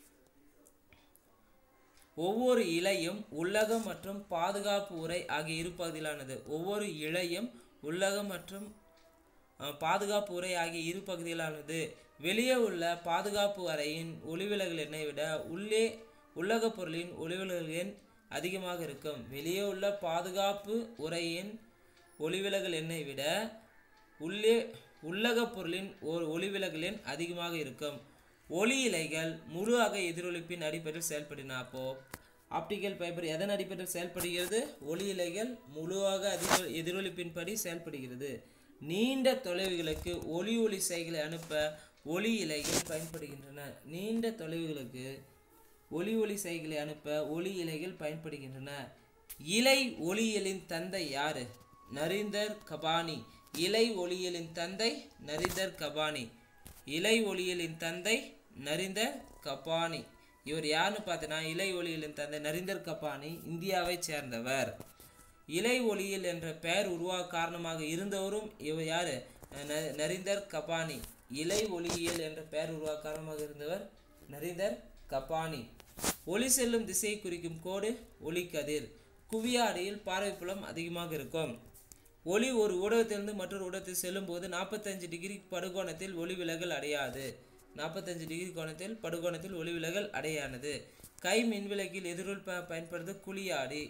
ஒவ்வொரு இலையும் உள்ளகம் மற்றும் பாதுகாப்பு உறை ஆகிய இரு பகுதியிலானது. ஒவ்வொரு இலையும் உள்ளகம் மற்றும் பாதுகாப்பு உறை ஆகிய இரு பகுதியிலானது. வெளியே உள்ள பாதுகாப்பு அறையின் ஒளிவிலகல் எண்ணை விட உள்ளே உள்ளக பொருளின் ஒளிவிலகல் எண் அதிகமாக இருக்கும். வெளியே உள்ள பாதுகாப்பு உறையின் ஒளிவிலகல் எண்ணை விட உள்ளே உள்ளக பொருளின் ஒரு ஒளிவிலகல் எண் அதிகமாக இருக்கும். ஒளி இலைகள் முழு அக எதிரொலிப்பின் அடிப்படையில் செயல்படின. அப்போ ஆப்டிக்கல் ஃபைபர் எதன் அடிப்படையில் செயல்படுகிறது? ஒளி இலைகள் முழுவாக அதிக எதிரொலிப்பின் படி செயல்படுகிறது. நீண்ட தொலைவுகளுக்கு ஒளி ஒளி செய்களை அனுப்ப ஒளி இலைகள் பயன்படுகின்றன. நீண்ட தொலைவுகளுக்கு ஒளி ஒளி செய்களை அனுப்ப ஒளி இலைகள் பயன்படுகின்றன. இலை ஒளியியலின் தந்தை யாரு? நரீந்தர் கபானி. இலை ஒளியியலின் தந்தை நரீந்தர் கபானி. இலை ஒளியியலின் தந்தை நரீந்தர் கபானி. இவர் யாருன்னு பார்த்தீங்கன்னா, இலை ஒளியியலின் தந்தை நரீந்தர் கபானி இந்தியாவை சேர்ந்தவர். இலை ஒளியியல் என்ற பெயர் உருவாக காரணமாக இருந்தவரும் இவர் யாரு? நரீந்தர் கபானி. இலை ஒளியியல் என்ற பெயர் உருவாக காரணமாக இருந்தவர் நரீந்தர் கபானி. ஒளி செல்லும் திசையை குறிக்கும் கோடு ஒளிக்கதிர். குவியாடியில் பார்வைப்புலம் அதிகமாக இருக்கும். ஒளி ஒரு ஊடகத்திலிருந்து மற்றொரு ஊடகத்தில் செல்லும் போது நாற்பத்தஞ்சு டிகிரி படுகோணத்தில் ஒளி விலகல் அடையாது. நாற்பத்தஞ்சு டிகிரி கோணத்தில் படுகோணத்தில் ஒளி விலகல் அடையானது. கை மின்விளக்கில் எதிரொலிப்ப பயன்படுது குழியாடி.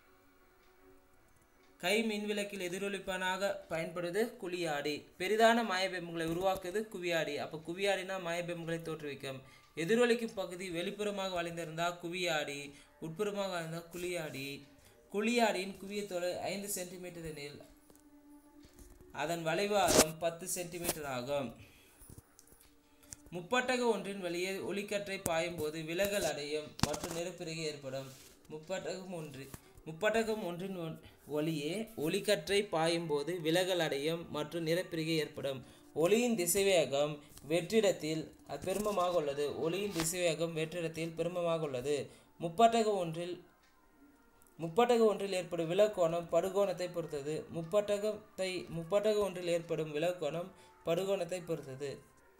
கை மின்விளக்கில் எதிரொலிப்பானாக பயன்படுவது குழியாடி. பெரிதான மாயபெம்புகளை உருவாக்குவது குவியாடி. அப்போ குவியாடினா மாயபெம்புகளை தோற்றுவிக்கும். எதிரொலிக்கும் பகுதி வெளிப்புறமாக வளைந்திருந்தால் குவியாடி, உட்புறமாக வளைந்தால் குழியாடி. குழியாடியின் குவிய தொலை ஐந்து சென்டிமீட்டர் எனில் அதன் வளைவாரம் பத்து சென்டிமீட்டர் ஆகும். முப்பட்டக ஒன்றின் வழியே ஒளிக்கற்றை பாயும் போது விலகல் அடையும் மற்றும் நிறப்பிறகு ஏற்படும். முப்பட்டகம் ஒன்று முப்பட்டகம் ஒன்றின் ஒ- ஒளியே ஒளிக்கற்றை பாயும் போது விலகல் அடையும் மற்றும் நிறப்பிரிகை ஏற்படும். ஒளியின் திசைவேகம் வெற்றிடத்தில் அது பெருமமாக உள்ளது. ஒளியின் திசைவேகம் வெற்றிடத்தில் பெருமமாக உள்ளது. முப்பட்டக ஒன்றில் முப்பட்டக ஒன்றில் ஏற்படும் விலக்கோணம் படுகோணத்தை பொறுத்தது. முப்பட்டகத்தை முப்பட்டக ஒன்றில் ஏற்படும் விலக்கோணம் படுகோணத்தை பொறுத்தது.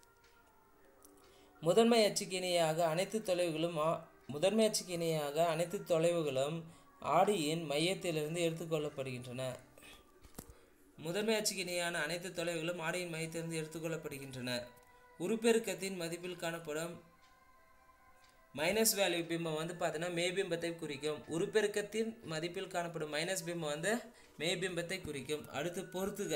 முதன்மை அச்சுக்கு இணையாக அனைத்து தொலைவுகளும் ஆ- முதன்மை அச்சுக்கு இணையாக அனைத்து தொலைவுகளும் ஆடியின் மையத்திலிருந்து எடுத்துக்கொள்ளப்படுகின்றன. முதன்மை அச்சுக்கு இணையான அனைத்து தொலைவுகளும் ஆடியின் மையத்திலிருந்து எடுத்துக்கொள்ளப்படுகின்றன. உருப்பெருக்கத்தின் மதிப்பில் காணப்படும் மைனஸ் வேல்யூ பிம்பம் வந்து பார்த்தீங்கன்னா மெய்பிம்பத்தை குறிக்கும். உருப்பெருக்கத்தின் மதிப்பில் காணப்படும் மைனஸ் பிம்பம் வந்து மெய்பிம்பத்தை குறிக்கும். அடுத்து பொறுத்துக,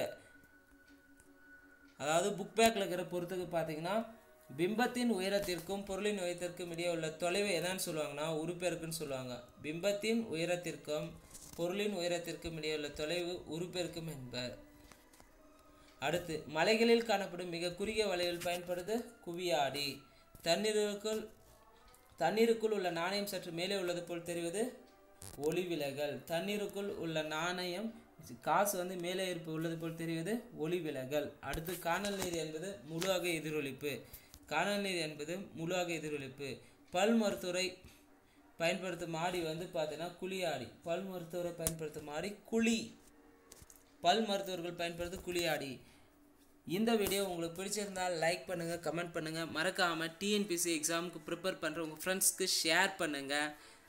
அதாவது புக் பேக்கில் இருக்கிற பொறுத்துக்கு பார்த்தீங்கன்னா பிம்பத்தின் உயரத்திற்கும் பொருளின் உயரத்திற்கும் இடையே உள்ள தொலைவை எதான்னு சொல்லுவாங்கன்னா உருப்பெருக்குன்னு சொல்லுவாங்க. பிம்பத்தின் உயரத்திற்கும் பொருளின் உயரத்திற்கும் இடையே உள்ள தொலைவு உருப்பெருக்கும் என்பர். அடுத்து மலைகளில் காணப்படும் மிக குறுகிய வளைவில் பயன்படுது குவியாடி. தண்ணீருக்குள் தண்ணீருக்குள் உள்ள நாணயம் சற்று மேலே உள்ளது போல் தெரிவது ஒளி விலகல். தண்ணீருக்குள் உள்ள நாணயம் காசு வந்து மேலே இருப்பு உள்ளது போல் தெரிவது ஒளி விலகல். அடுத்து காணல் நீர் என்பது முழு அக எதிரொலிப்பு. காணல் நீர் என்பது முழு அக எதிரொலிப்பு. பல் மருத்துவரை பயன்படுத்தும் ஆடி வந்து பார்த்தீங்கன்னா குழியாடி. பல் மருத்துவரை பயன்படுத்தும் ஆடி குழி. பல் மருத்துவர்கள் பயன்படுத்தும் குழியாடி. இந்த வீடியோ உங்களுக்கு பிடிச்சிருந்தால் லைக் பண்ணுங்கள், கமெண்ட் பண்ணுங்கள். மறக்காமல் டிஎன்பிசி எக்ஸாமுக்கு ப்ரிப்பேர் பண்ணுற உங்கள் ஃப்ரெண்ட்ஸ்க்கு ஷேர் பண்ணுங்கள்.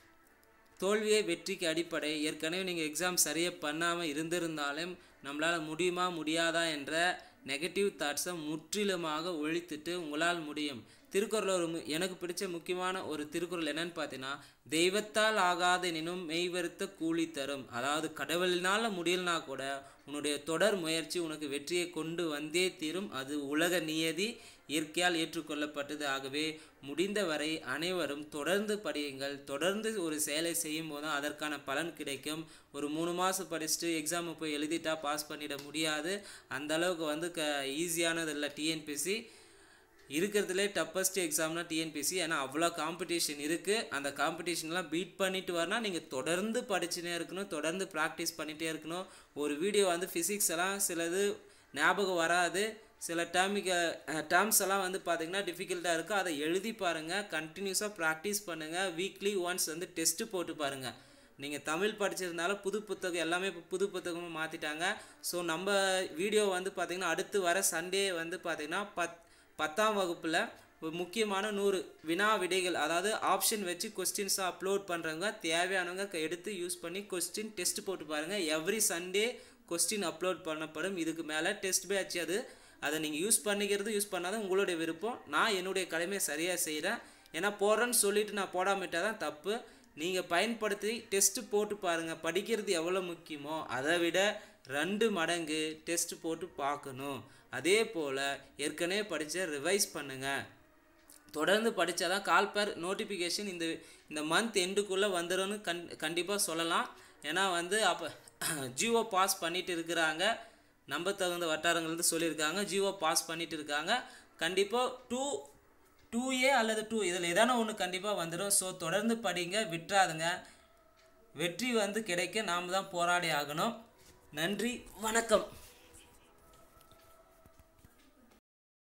தோல்வியே வெற்றிக்கு அடிப்படை. ஏற்கனவே நீங்கள் எக்ஸாம் சரியாக பண்ணாமல் இருந்திருந்தாலும் நம்மளால் முடியுமா முடியாதா என்ற நெகட்டிவ் தாட்ஸை முற்றிலுமாக ஒழித்துட்டு உங்களால் முடியும். திருக்குறள் ஒரு மு- எனக்கு பிடிச்ச முக்கியமான ஒரு திருக்குறள் என்னன்னு பார்த்தீங்கன்னா, தெய்வத்தால் ஆகாதெனினும் மெய்வருத்த கூலி தரும். அதாவது கடவுளினால் முடியலனா கூட உன்னுடைய தொடர் முயற்சி உனக்கு வெற்றியை கொண்டு வந்தே தீரும். அது உலக நியதி, இயற்கையால் ஏற்றுக்கொள்ளப்பட்டது. ஆகவே முடிந்தவரை அனைவரும் தொடர்ந்து படியுங்கள். தொடர்ந்து ஒரு செயலை செய்யும் போது தான் அதற்கான பலன் கிடைக்கும். ஒரு மூணு மாதம் படிச்சுட்டு எக்ஸாமை போய் எழுதிட்டா பாஸ் பண்ணிட முடியாது. அந்த அளவுக்கு வந்து க ஈஸியானது இல்லை டிஎன்பிசி. இருக்கிறதுலே டஃப்பஸ்ட் எக்ஸாம்னா டிஎன்பிசி. ஏன்னா அவ்வளோ காம்படிஷன் இருக்குது. அந்த காம்படிஷன்லாம் பீட் பண்ணிட்டு வரனா நீங்கள் தொடர்ந்து படிச்சுட்டே இருக்கணும், தொடர்ந்து ப்ராக்டிஸ் பண்ணிகிட்டே இருக்கணும். ஒரு வீடியோ வந்து ஃபிசிக்ஸ் எல்லாம் சிலது ஞாபகம் வராது, சில டேர்மிக்க டேர்ம்ஸ் எல்லாம் வந்து பார்த்திங்கன்னா டிஃபிகல்ட்டாக இருக்குது. அதை எழுதி பாருங்கள், கண்டினியூஸாக ப்ராக்டிஸ் பண்ணுங்கள். வீக்லி ஒன்ஸ் வந்து டெஸ்ட்டு போட்டு பாருங்கள். நீங்கள் தமிழ் படிச்சிருந்தாலும் புது புத்தகம் எல்லாமே இப்போ புது புத்தகமாக மாற்றிட்டாங்க. ஸோ நம்ம வீடியோ வந்து பார்த்திங்கன்னா அடுத்து வர சண்டே வந்து பார்த்திங்கன்னா பத் பத்தாம் வகுப்பில் ஒரு முக்கியமான நூறு வினா விடைகள், அதாவது ஆப்ஷன் வச்சு கொஸ்டின்ஸாக அப்லோட் பண்ணுறவங்க தேவையானவங்க க- எடுத்து யூஸ் பண்ணி கொஸ்டின் டெஸ்ட் போட்டு பாருங்கள். எவ்ரி சண்டே கொஸ்டின் அப்லோட் பண்ணப்படும். இதுக்கு மேலே டெஸ்ட் பேட்ச் அது அதை நீங்கள் யூஸ் பண்ணிக்கிறது யூஸ் பண்ணாத உங்களுடைய விருப்பம். நான் என்னுடைய கடமையை சரியாக செய்கிறேன். ஏன்னா போடுறேன்னு சொல்லிட்டு நான் போடாமட்டால் தான் தப்பு. நீங்கள் பயன்படுத்தி டெஸ்ட்டு போட்டு பாருங்கள். படிக்கிறது எவ்வளோ முக்கியமோ அதை விட ரெண்டு மடங்கு டெஸ்ட் போட்டு பார்க்கணும். அதே போல் ஏற்கனவே படித்த ரிவைஸ் பண்ணுங்கள். தொடர்ந்து படித்தா தான் கால் பர் நோட்டிஃபிகேஷன் இந்த இந்த மந்த் எண்டுக்குள்ளே வந்துடும்னு கண் கண்டிப்பாக சொல்லலாம். ஏன்னா வந்து அப்போ ஜியோ பாஸ் பண்ணிட்டு இருக்கிறாங்க. நம்ப தகுந்த வட்டாரங்கள்ந்து சொல்லியிருக்காங்க ஜியோ பாஸ் பண்ணிட்டு இருக்காங்க. கண்டிப்பாக டூ டூ ஏ அல்லது டூ இதில் எதான ஒன்று கண்டிப்பாக வந்துடும். ஸோ தொடர்ந்து படிங்க, விட்டுறாதுங்க. வெற்றி வந்து கிடைக்க நாம் தான் போராடி ஆகணும். நன்றி, வணக்கம்.